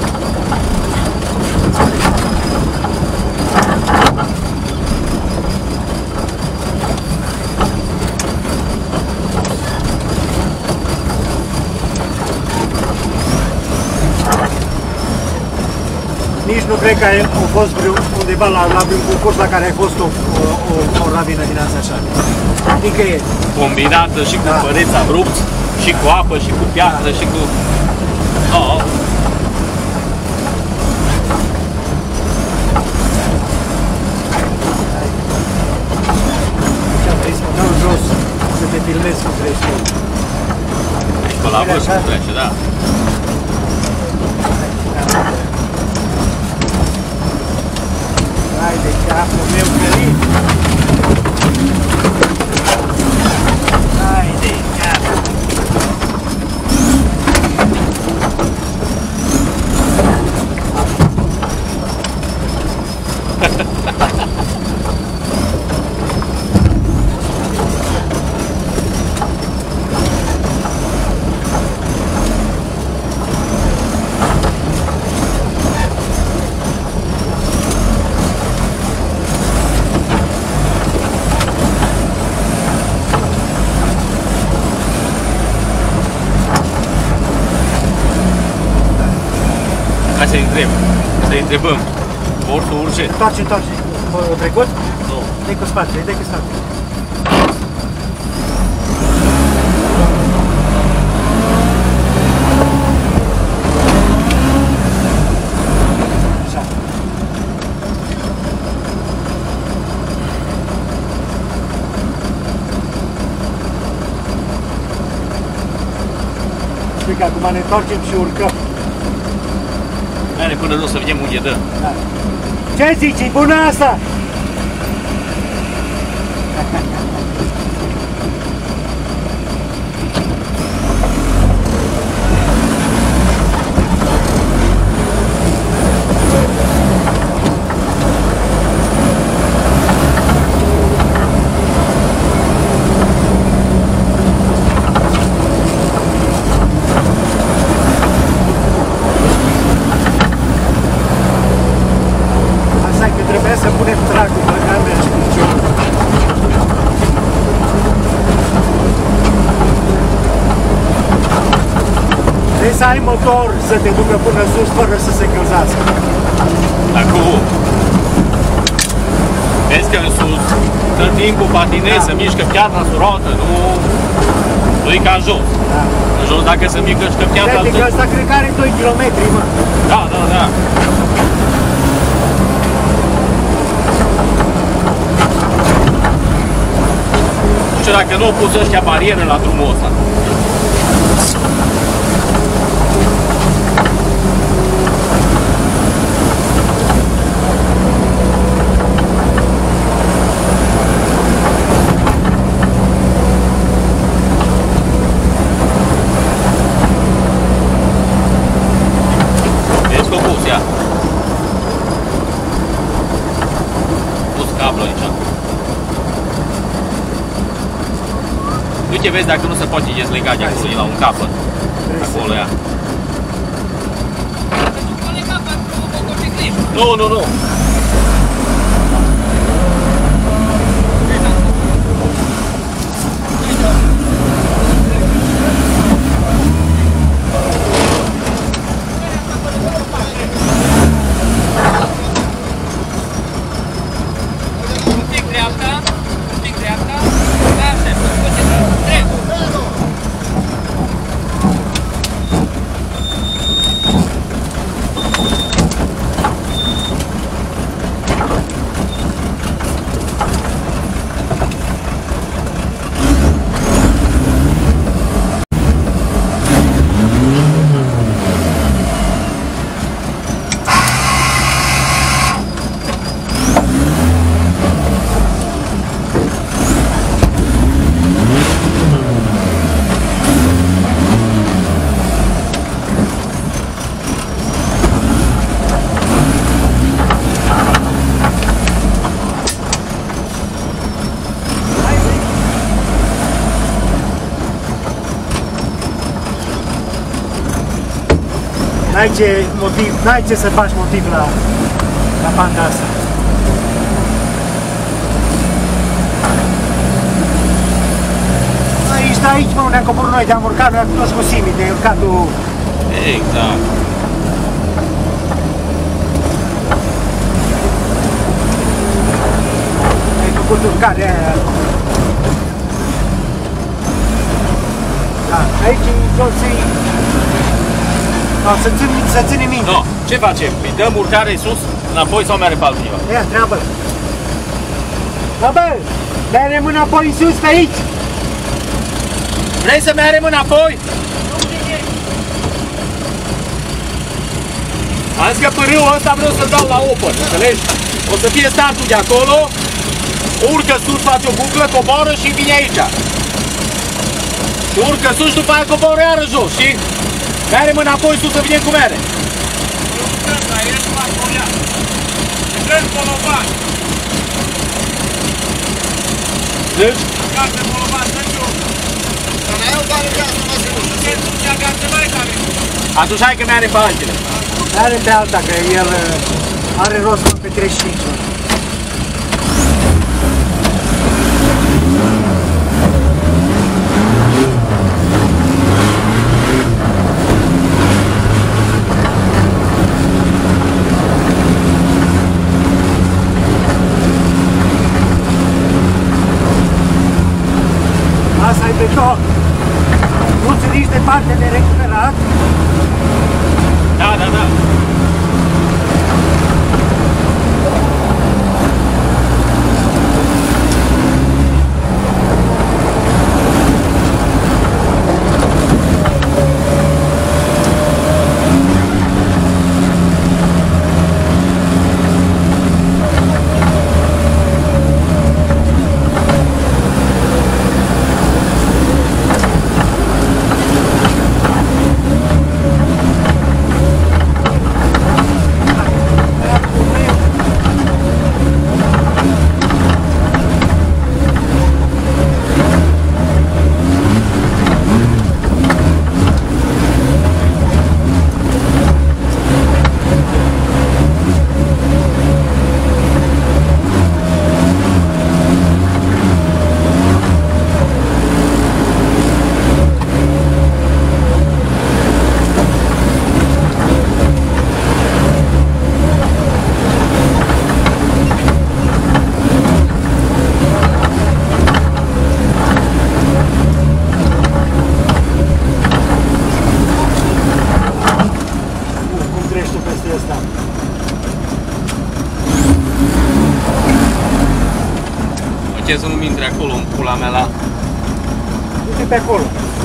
Nici nu cred că ai fost undeva la, la un concurs la care ai fost o, o, o, o ravină din asta așa. Nicăieri. Combinată și cu Da. păreți abrupți, și cu apă, și cu piatră, și cu... Oh. Ce-am vrei să mă dau jos, să te filmez cum vrei tu. Aici pe la vârf nu trece, da. Haide, capul meu, Calin. Haide, capul. Hai să-i întreb, să-i întrebăm. Vor să urce? Întoarce, întoarce. O trecut? Nu. Dă-i cu spatele, dă-i cu spatele. Așa. Știi că acum ne întoarcem și urcăm. Mere până nu să vedem unde dă. Da. Ce zici? E bună asta? să ai motor să te ducă până sus fără să se încălzească. Acum, vezi că în sus, tot timpul patinezi, da. Se mișcă piatra sub roată, nu, nu e ca în jos. Da. În jos dacă se mișcă piatra... Crede că ăsta cred că are doi kilometri, mă. Da, da, da. Nu știu dacă nu au pus ăștia barieră la drumul ăsta. Uite, vezi dacă nu se poate dezlega de acolo, e la un capăt. Acolo, ia. Nu, nu, nu. N-ai ce motiv, n-ai ce să faci motiv la, la banda asta. Aici, de aici, mă, unde am coborât noi, de-am urcat, noi am toți cu Simi, de urcatul... Exact. Ai făcut urcarea aia. Da, aici, jos, no, să țin, să ține minte. No, ce facem? Îi dăm urcare sus, înapoi sau merge pe altundeva? Ia, treabă. Bă, bă, mergem înapoi în sus pe aici. Vrei să mergem înapoi? Am zis că pe râul ăsta vreau să dau la open, înțelegi? O să fie startul de acolo, urcă sus, face o buclă, coboară și vine aici. Și urcă sus și după aia coboară iară jos, știi? Merem înapoi sus să vedem cum mere. Zici? Atunci hai că mere pe altele. Mere pe alta, că el are rost pe treizeci și cinci. Asta e beton. Nu ți nici departe de recuperat. Da, da, da. atenție să nu-mi intre acolo în pula mea la... Du-te pe acolo.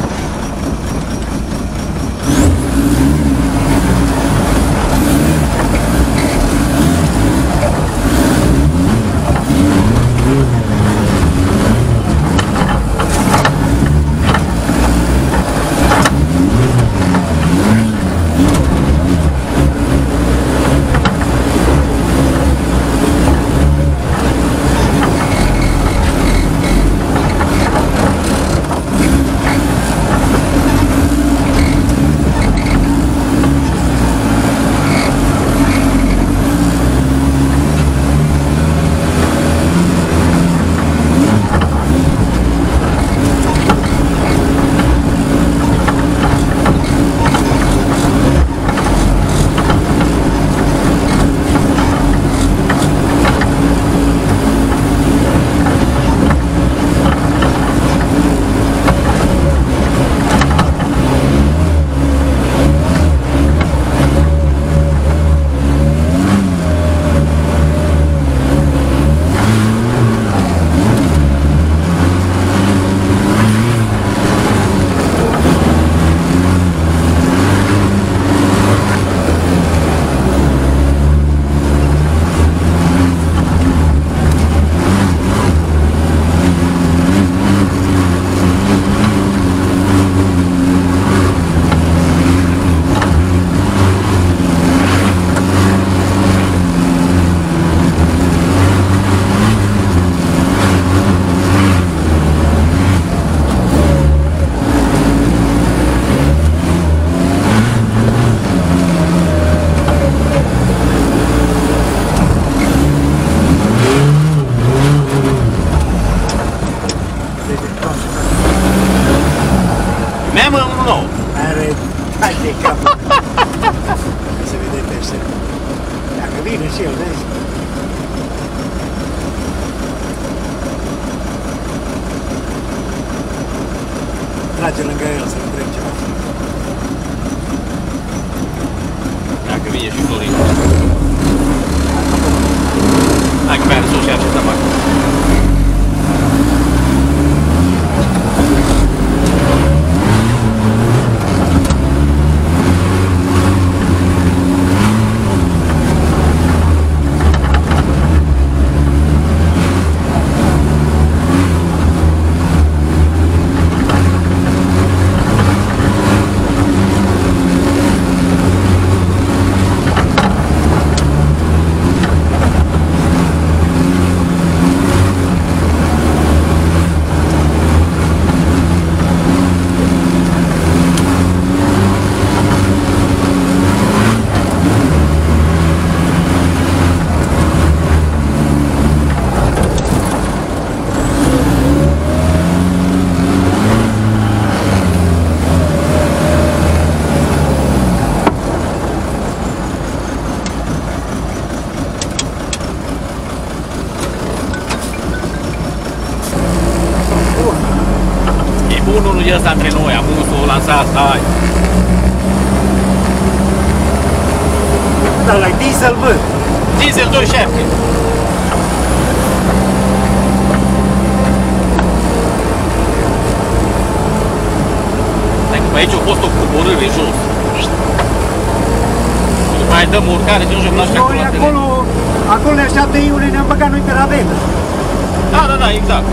Memă unul nou. Are... Hai de cap. Se vede pește. Dacă vine și el, vezi? Trage lângă el să-l trec ceva. Dacă vine și Florin. Hai că pe aia sus și așa tabac. Unul e ăsta între noi, amusul, lansat, hai. Dar la diesel, bă. Diesel doi șapte. Stai că pe aici a fost o coborâre jos. Și după aia dăm urcare, ce nu știu, Deci noi acolo, acolo ne așteaptă Iulie, ne-am băgat noi pe ravenă. Da, da, da, exact.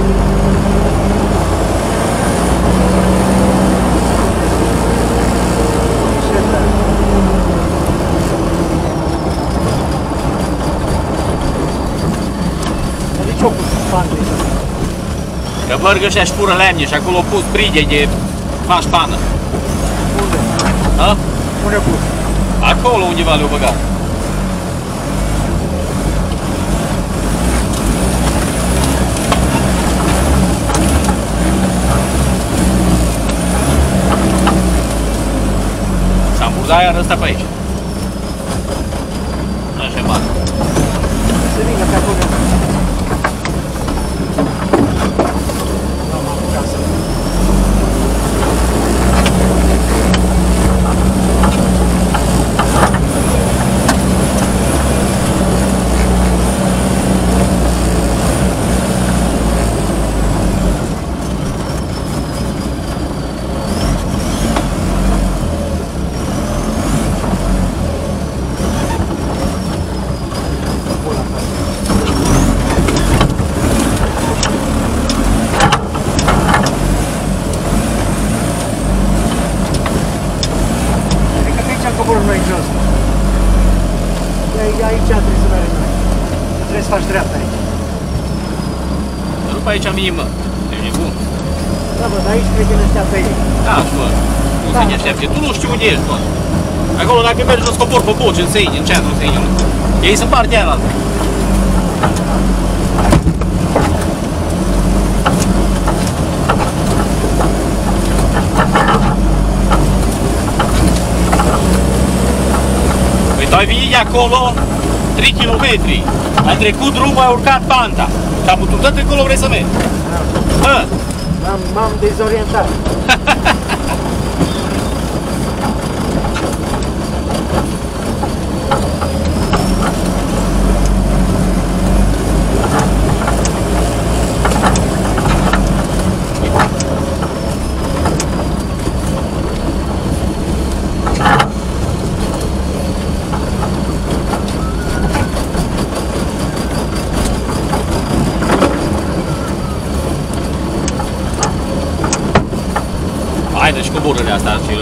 Că bărgă și-aș fură lemne și acolo au pus brige de faci pană. Unde? A? Unde pus? Acolo undeva le-au băgat. S-a îmburdat iar ăsta pe aici. Așa e mare. Se vină pe acolo. pe aici minimă. Ești nebun. Da, bă, dar aici cred că ne așteaptă ei. Da, bă. Nu se ne așteaptă. Tu nu știu unde ești, bă. Acolo, dacă mergi, îți cobor pe boci, în Seini, în centru Seinului. Ei sunt partea aia la altă. Păi tu ai venit de acolo trei kilometri. Ai trecut drumul, ai urcat panta. Și am putut tot acolo vrei să mergi. Hă? M-am dezorientat. Haide și coborârile astea și...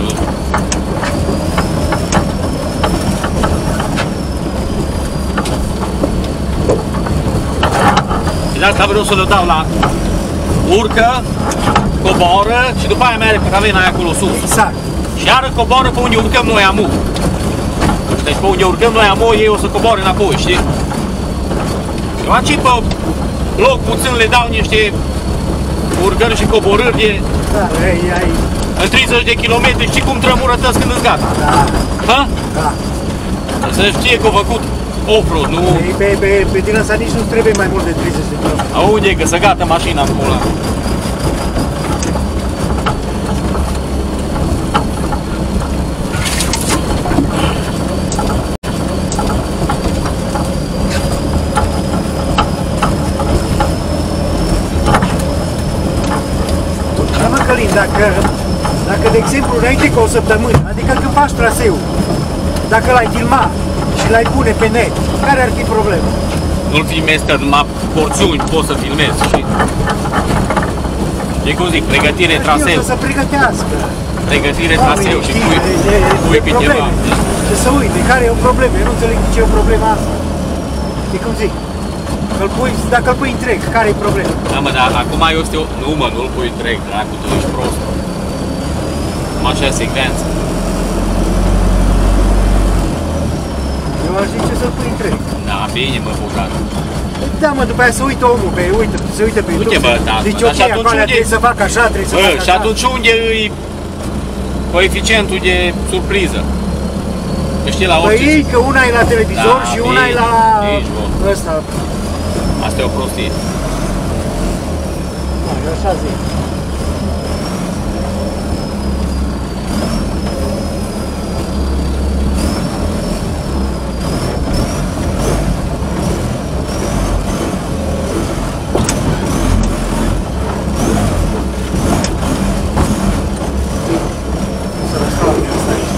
Și de asta vreau să le dau la urcă, coboră și după aia merge pe cavena aia acolo sus. Exact. Și iară coboră pe unde urcăm noi amu. Deci pe unde urcăm noi amu, ei o să coboare înapoi, știi? Eu aici pe loc puțin le dau niște urcări și coborâri de... Da, ei, ai... În treizeci de kilometri, știi cum trămură tăți când îți gata? Da. Ha? Da. Să știe că au făcut off-road, nu? Ei, pe, pe, pe din asta nici nu trebuie mai mult de treizeci de kilometri. Aude că să gata mașina acolo. Da, mă, Călin, dacă, dacă, de exemplu, înainte cu o săptămână, adică când faci traseul, dacă l-ai filmat și l-ai pune pe net, care ar fi problema? Nu-l filmezi că numai porțiuni poți să filmezi, știi? E cum zic, pregătire traseu. Să se pregătească. Pregătire traseu și știi, pui, de, de, pui de câteva. probleme. Și să uite, care e o problemă, eu nu înțeleg de ce e o problemă asta. E cum zic, că pui, dacă îl pui întreg, care e problema? Da, mă, dar acum este o... Nu, mă, nu-l pui întreg, dracu, tu ești prost. Cum așa secvență. Eu aș zice să-l pui întreg. Da, bine, mă, Bucar. Da, mă, după aia se uită omul pe, uite, se uită pe Uite, YouTube. bă, da, Zice, dar ok, și atunci acolo unde- trebuie să fac așa, trebuie să Bă, fac și așa. atunci unde îi coeficientul de surpriză? Că știi la orice... Păi, că una e la televizor Da, și una e la ești bun. ăsta. Asta e o prostie. Da, eu așa zic. Să lăsăm asta aici.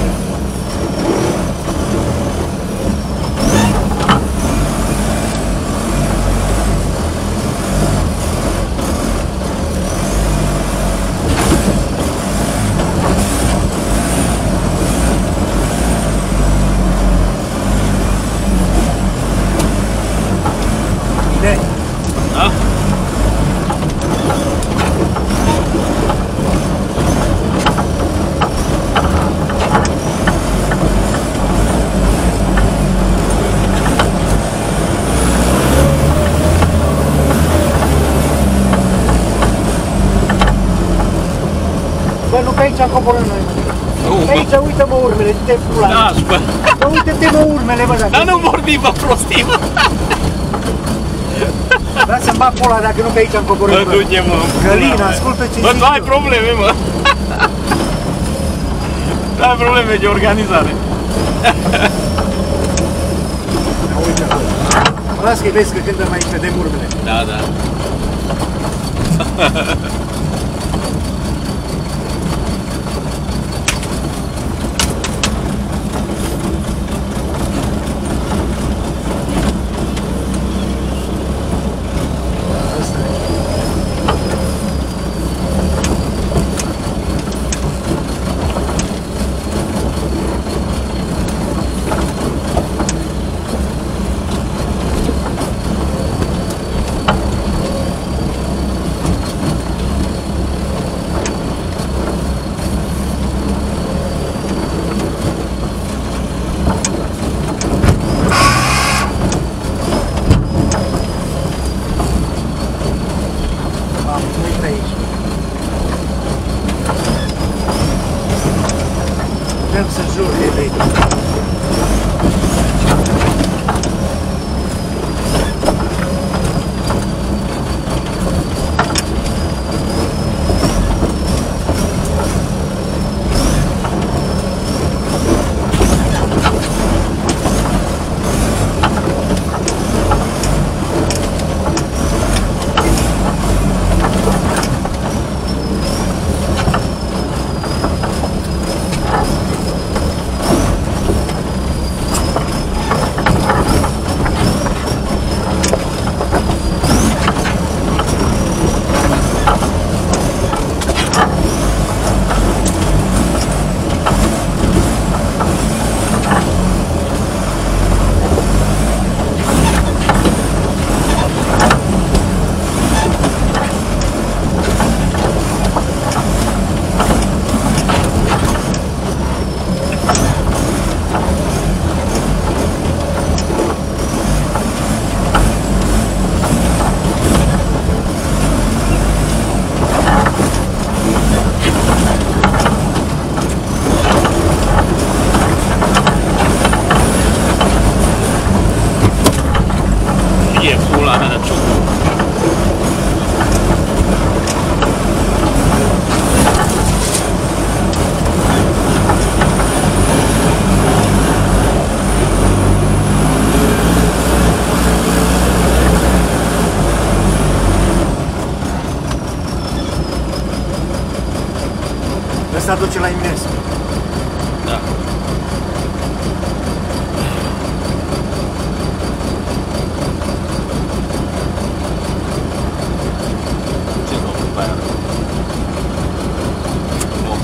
Bine. Da? Bă, nu pe aici am coborât noi, mă. Nu, Pe mă. aici, uite-mă urmele, te pula. Da, bă. Bă, uite-te, mă, urmele, bă, dacă... Dar nu vorbi, bă, prostii, mă. Lasă-mi bag pola dacă nu pe aici am coborât, Bă, bă. du-te, mă. Călin, ascultă ce Bă, zic nu ai eu. probleme, mă. Nu ai probleme de organizare. Da, uite, bă. Las că-i vezi că când mai vedem urmele. Da, da. Asta e. pe aici. Vrem să jur de vei. Ăsta duce la Eminescu. Da. Ce nu după aia? Nu.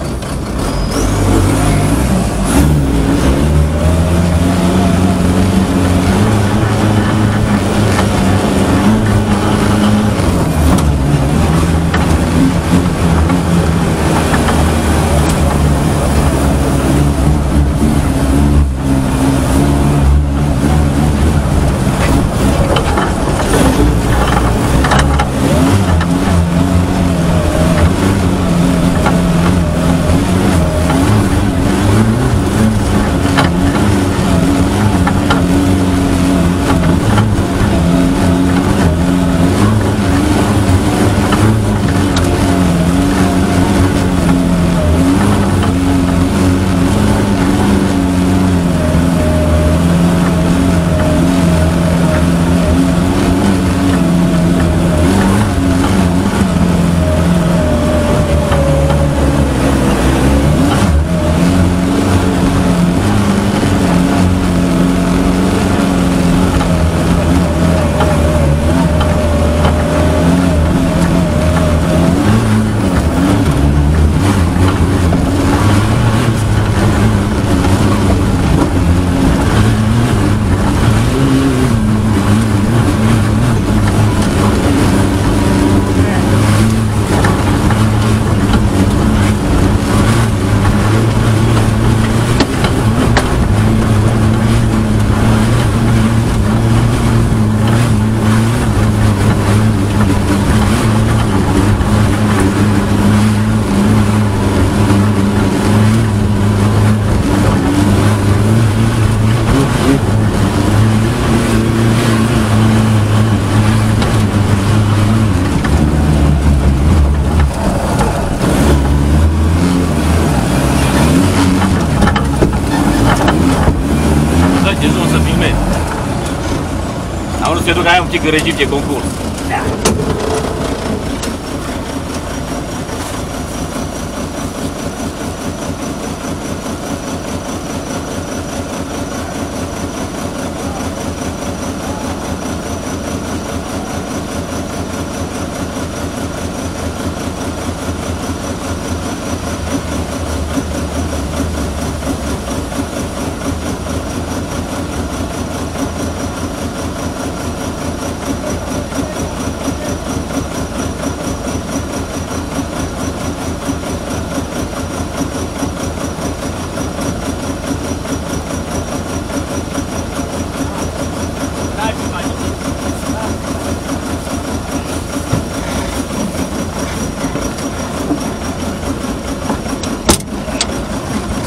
Pentru că ai un pic în regim de concurs. Da.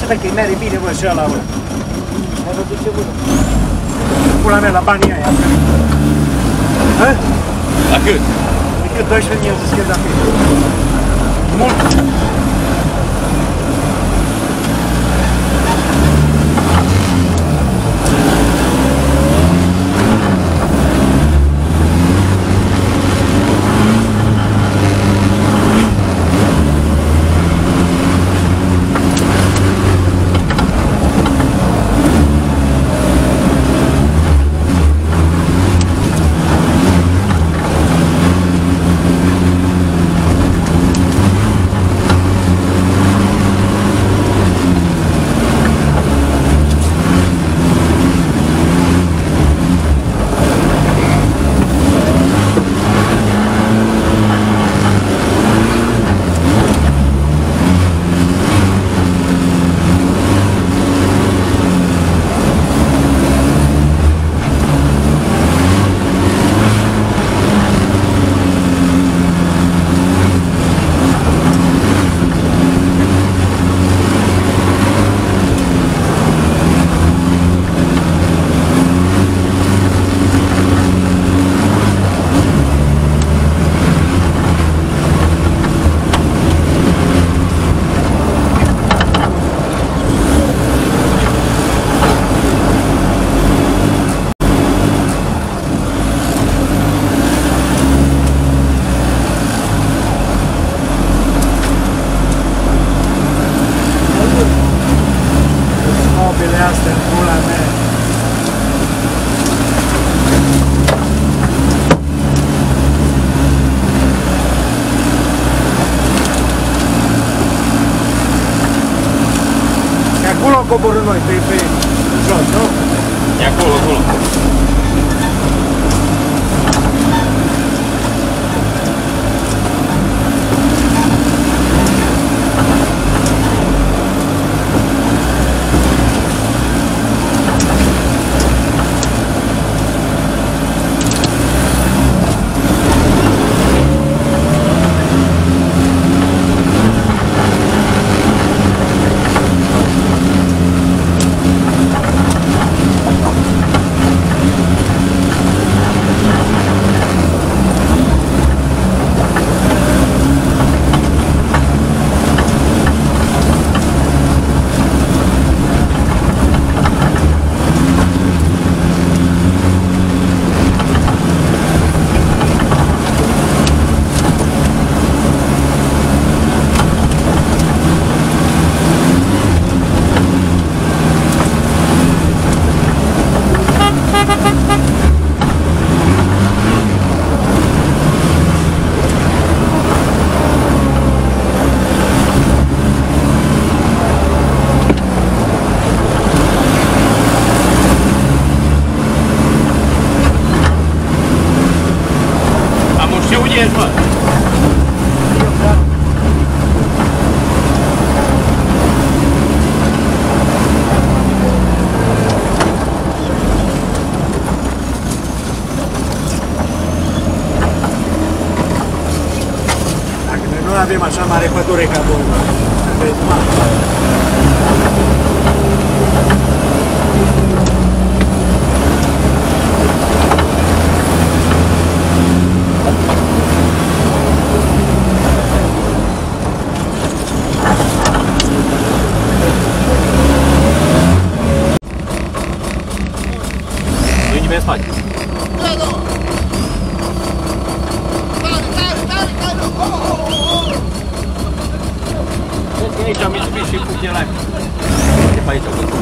Stai că-i mere bine, bă, și ăla, bă. Ai văzut ce bună? Pula mea, la banii aia. Hă? La cât? Decât doisprezece mii, eu zis că e dacă e. Mult. Coborâm noi pe, pe jos, nu? E acolo, acolo. Avem așa mare pădure ca voi. Vezi, mă. Nu-i nimeni în spate. Aici am ieșit și cu chelari. De pe aici au văzut.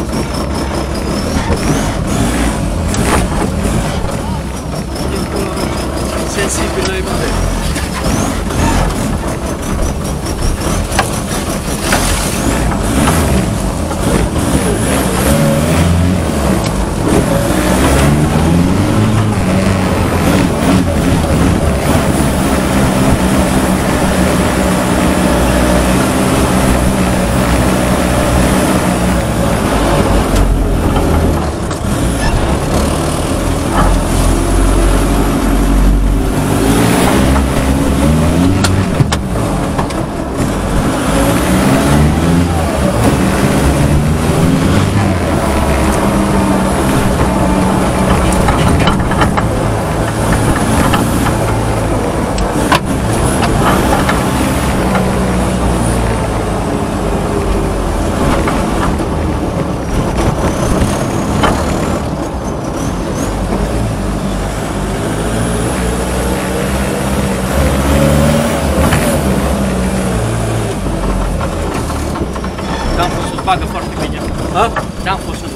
Sensibil la imagine.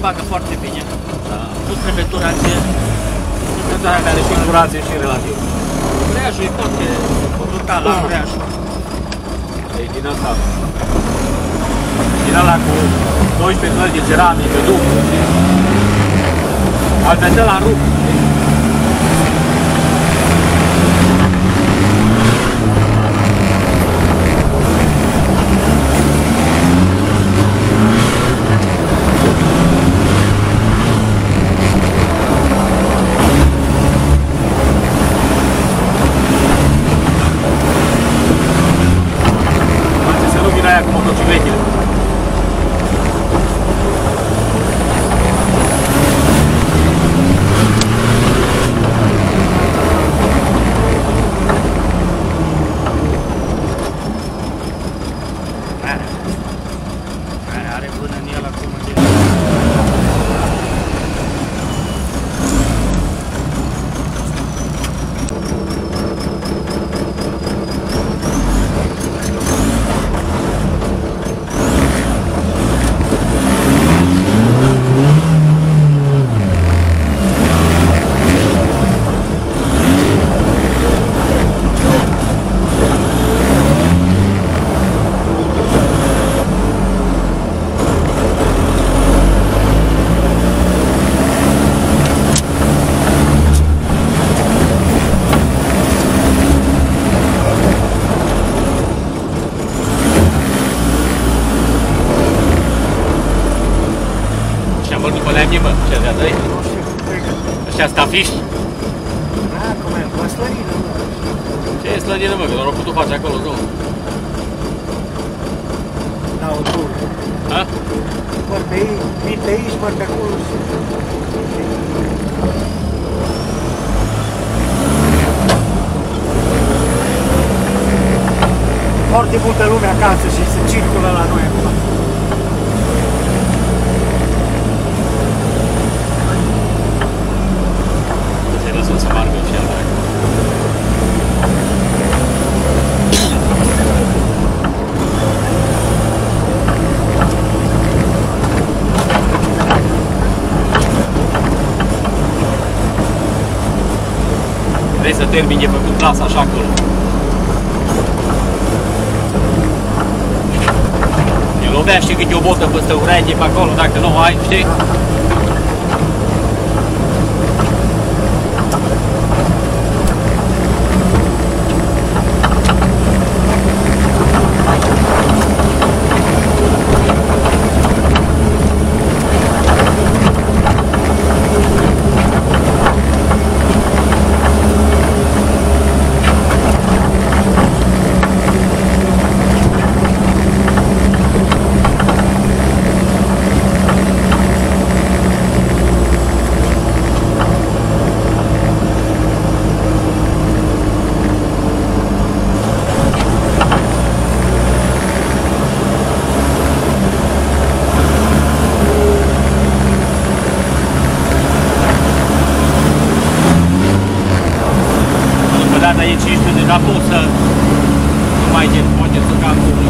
bagă foarte bine. Da. Nu trebuie turație. Cântarea care și durație și relativ. Ureajul e foarte brutal la ureajul. E din asta. Din ăla cu doisprezece nări de ceramică, dublu, știi? Altfel la rup. Ăștia stafiști? Da, cum e? Cu slănină, mă. Ce e slănină, mă? Că doar o putut face acolo, domnul. Da, o tură. Ha? Măr pe aici, vin pe aici, măr pe acolo. Foarte multă lume acasă și se circulă la noi acum. Să margă și ala. Vrei să termini de făcut plasa așa acolo. Ne lovește câte o botă peste ureche pe acolo, dacă nu o ai, știi? E cincisprezece, deja pot să nu mai gen, poate să cam public.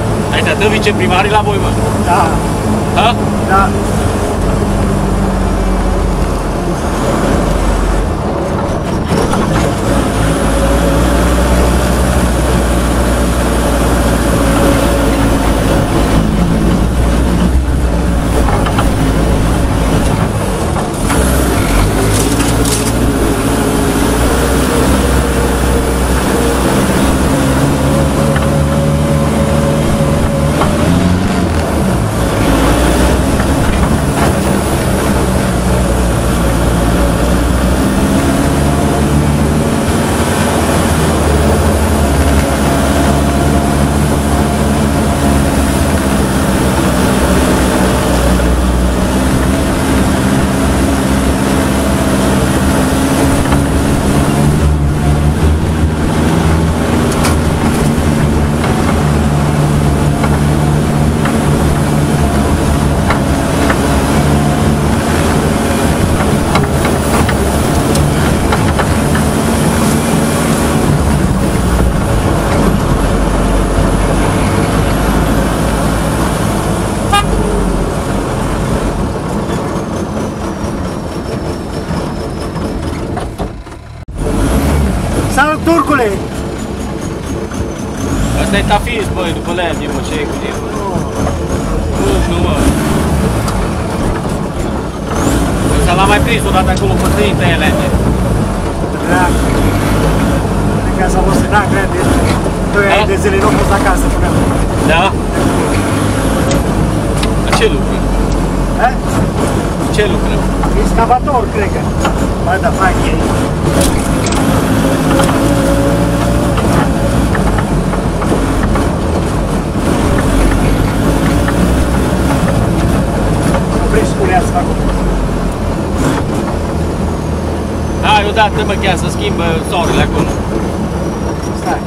Dă viceprimarii la voi, mă? Da. Ha? Da. Asta e tafis, băi, după lemne, mă, ce e cu tine? Nu, mă. Ăsta l-am mai prins odată acolo, pe trei pe lemne. Dracu. Cred că s-a fost în an, cred, doi ani de zile nu a fost acasă până. Da? La ce lucră? Ha? Ce lucră? Excavator, cred că. Bă, da, fac ei. Oprești culeați acolo. Hai, odată, mă, chiar să schimbă soarele acolo. Stai.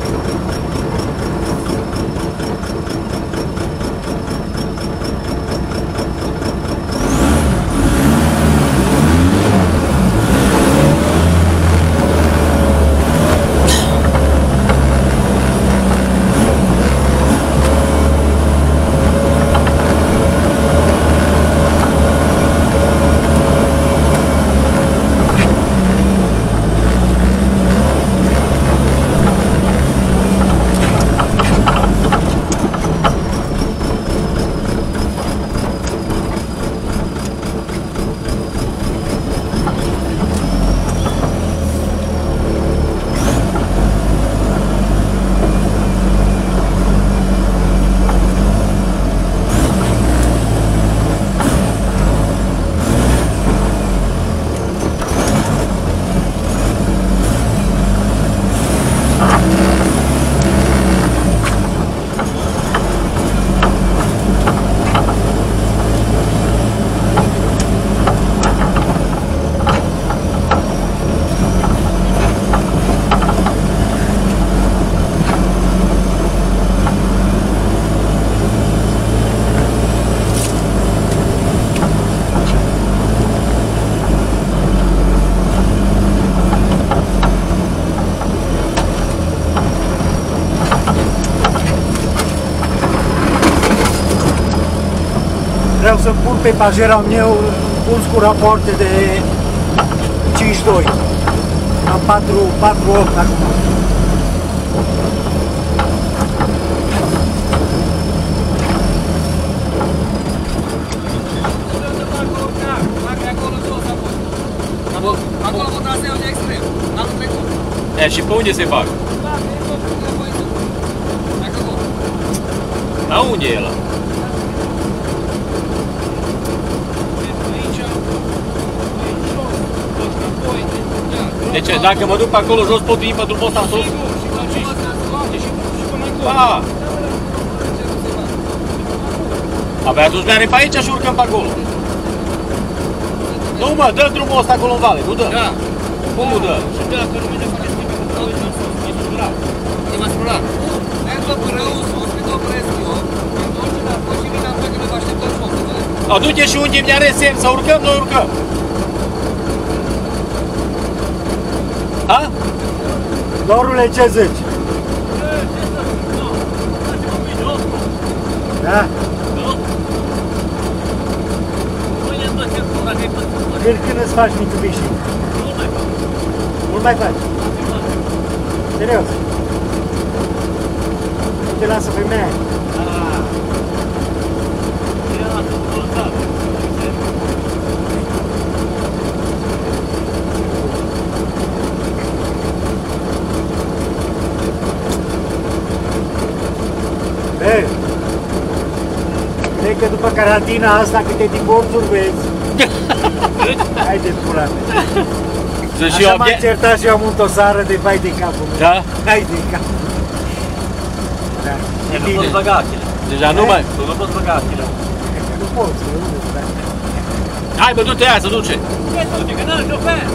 Vreau să pun pe pajera meu puls cu rapoarte de cinci doi. Am patru opt acum. Acolo cu traseul de extrem, anul trecut. E, și pe unde se fac? Da, pe tot, pe voi sus. Acolo. La unde e ăla? De ce? Dacă mă duc pe acolo jos, pot veni pe drumul ăsta în sus? Ah! Abia atunci mergem pe aici și urcăm pe acolo. Nu mă, dă drumul ăsta acolo în vale, nu dă? Da. Cum nu dă? Și dă, că nu merge foarte bine, că dau în sus, e surat. E mai surat. Mergă pe rău sus, pe tot restul, întorci înapoi și vine apoi că ne vă așteptăm jos, înțelegi? A, du-te și unde mi-are semn să urcăm, noi urcăm. Ha? Dorule, ce zici? Da? Când, când îți faci Mitsubishi? Nu mai faci? Serios? Nu te lasă femeia? Bă, cred că după carantina asta câte divorțuri vezi? Haideți, pula mea. Așa m-am certat și eu am un tosară de bai de capul. Da? Hai de cap. Da. Nu poți băga achile. Deja nu mai. Tu nu poți băga achile. Nu poți, nu da. Hai, bă, du-te aia, să duce. Du-te, că n-am șofer!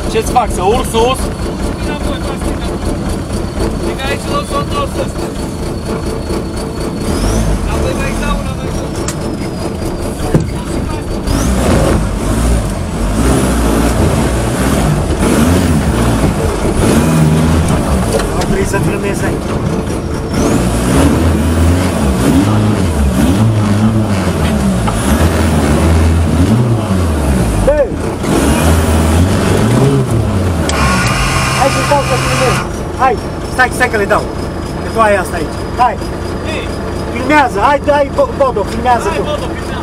Ce-ți fac? Să urc sus? Vine apoi, faci striga. Striga aici, l-o s-o întors ăsta. Apoi mai dau una, mai dau. Ar trebui să filmezi aici. Băi! Hai să stau să filmezi. Hai, stai, stai că le dau. Că tu ai asta aici. Hai! Filmează, hai, hai, Bodo, filmează tu. Hai, Bodo, filmează.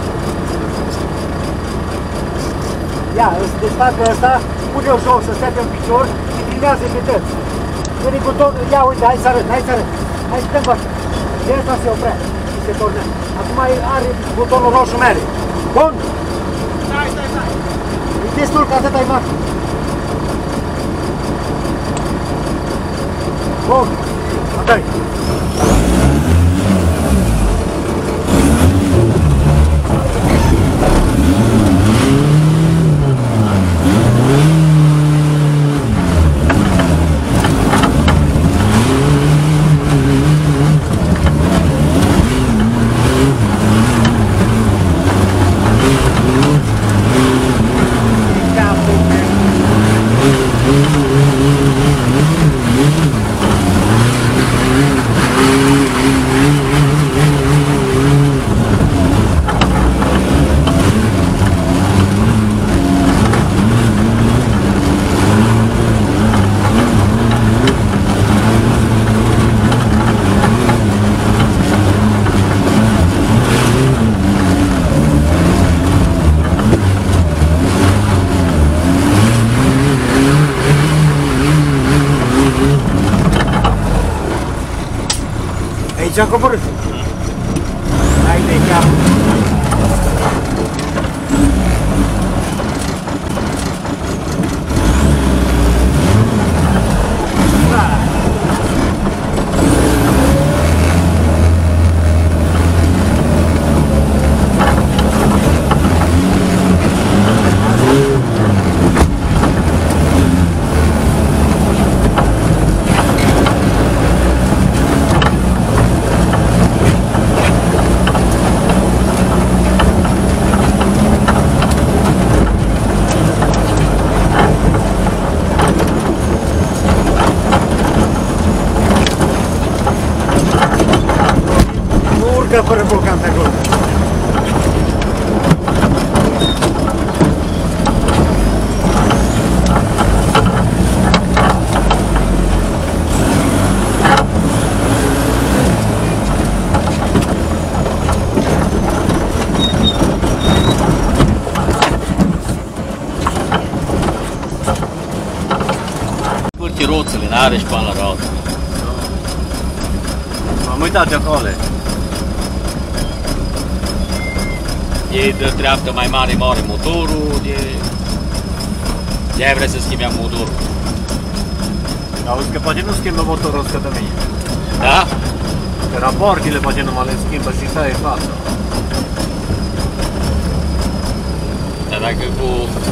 Ia, îți desfacă ăsta, pune-o jos să stea în picior și filmează pe tăți. Veni cu tot, ia uite, hai să arăt, hai să arăt. Hai să te învăț. De asta se oprea și se tornează. Acum are butonul roșu mere. Bun? Stai, stai, stai. E destul că atât ai maxim. Bun. Atâi. Aici am coborât. Hai de cap. Fără blocan pe acolo. Părți roțele, n-are șpan la roată. M-am uitat de acolo. E de treaptă mai mare, mare motorul, de... De-aia vrea să schimbeam motorul. Auzi că poate nu schimbă motorul ăsta de mine. Da? Că rapoartele poate nu mă le schimbă și taie fața. Dar dacă cu...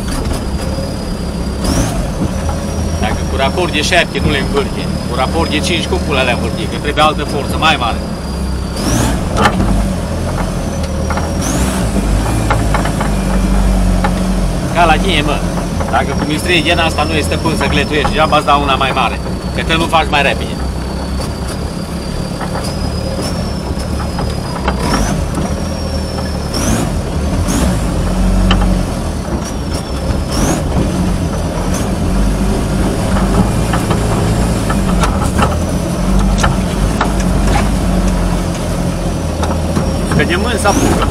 Dacă cu raport de șapte nu le învârte, cu raport de cinci cum pula le-a învârti, că trebuie altă forță mai mare. Ca la tine, mă. Dacă cu mistrie gen asta nu e stăpân să gletuiești, degeaba îți dau una mai mare, că te nu faci mai repede. Că de mâini s-apucă.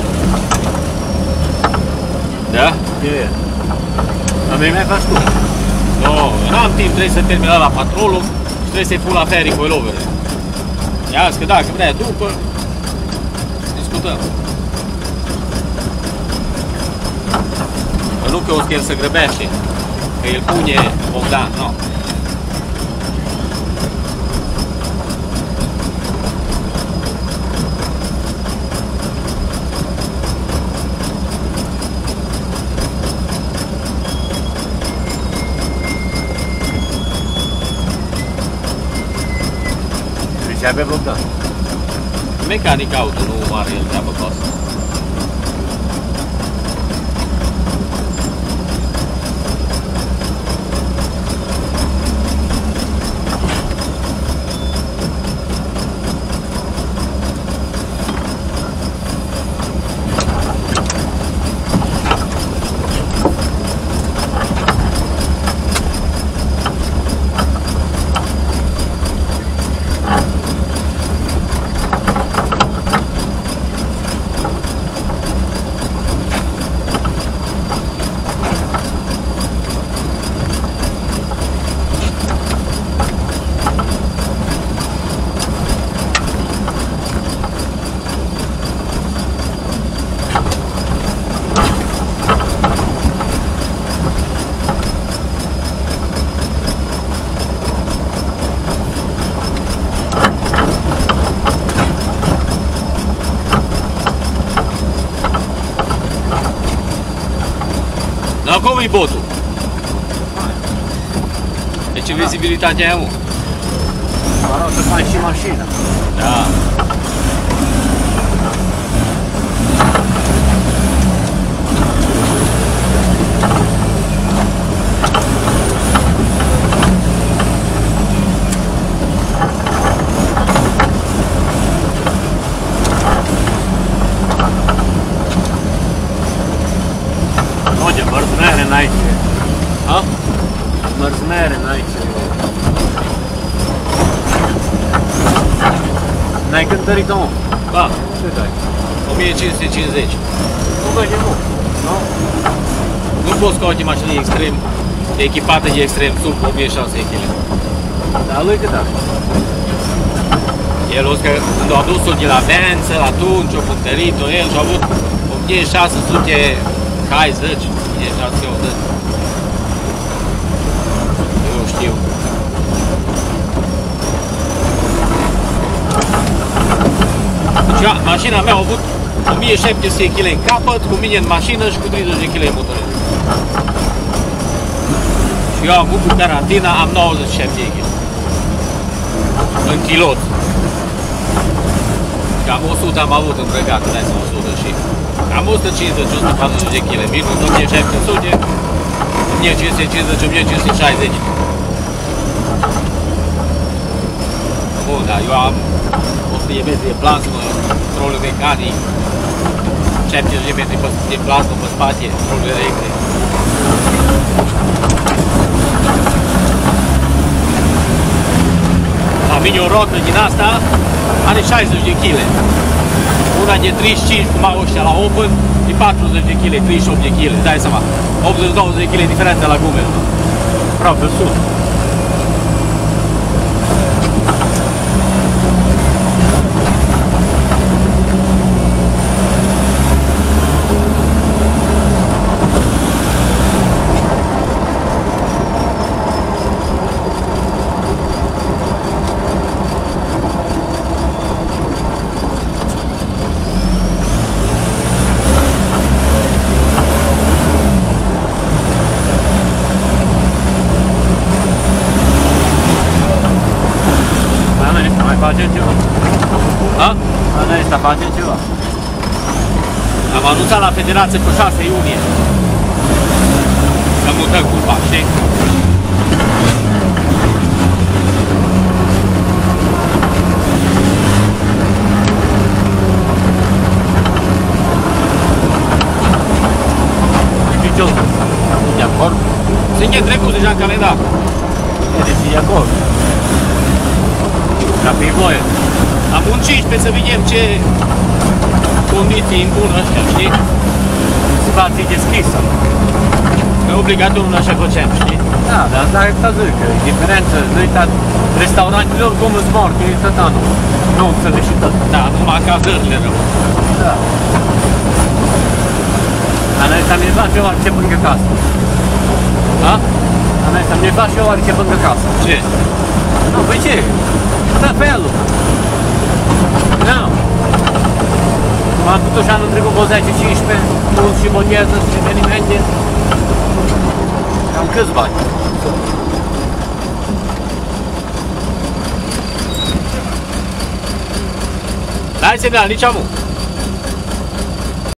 Da? E. La mine mai faci tu. Nu, no, n-am timp, trebuie să termin la patrolul și trebuie să-i pun la ferry cu coilovere. Ia că dacă vrea după, discutăm. Că nu că o să el se grăbește, că el pune Bogdan, nu. No. Ce avea blocat? Mecanic auto, nu are el treabă cu asta. Dar cum e botul? De ce vizibilitatea e, mă? Arată fain și mașina. Da. Nođe, mrzmere najče. A? Mrzmere najče. N-ai cântărit-o, mă? Da. Ce dai? o mie cinci sute cincizeci. Nu vede, mă. Nu? Nu poți scoate mașini extrem, echipată de extrem sub o mie șase sute kilograme. Dar lui cât are? El o că când a adus-o de la Bență, atunci a punctărit-o el și a avut o mie șase sute șaizeci, o mie șase sute optzeci. Eu știu. Deci, mașina mea a avut o mie șapte sute kilograme în capăt, cu mine în mașină și cu treizeci de kilograme în motoret. Și eu am avut cu carantina, am nouăzeci și șapte de kilograme. În kilot. Cam o sută am avut îmbrăcat, dai să o sută și cam o sută cincizeci - o sută patruzeci de kilograme, minus o mie șapte sute, o mie cinci sute cincizeci - o mie cinci sute șaizeci. Bun, dar eu am o sută de metri de plasmă, rolul mecanic, șaptezeci de metri de plasmă pe spate, rolul electric. La mine o rotă din asta are șaizeci de kilograme. Una de treizeci și cinci, cum au ăștia la Open, e patruzeci de kilograme, treizeci și opt de kilograme, dai seama. optzeci douăzeci de kilograme diferență la gume. Aproape sus. Facem ceva? A? Ana asta facem ceva. Am anunțat la federație pe șase iunie că mutăm culpa, știi? Știi ce o să? De acord? Suntem trecut deja în calendar. Deci de acord. Ca pe voie. Am muncit pe să vedem ce condiții impun ăștia, știi? Spații deschisă. E obligatoriu așa făceam, știi? Da, dar asta asta zic, că e diferență. Nu uita, restaurantelor cum îți mor, că e tot anul. Nu înțelegi și tot. Da, numai cadrările rău. Da. Ana asta mi-e face orice lângă casă. Da? Ana asta mi-e face orice lângă casă. Ce? Nu, păi ce? Da, felul. Nu. M-am putut și anul trecut pe zece cincisprezece, mulți și boteză și evenimente. Cam câți bani? Dai semnal, nici amu.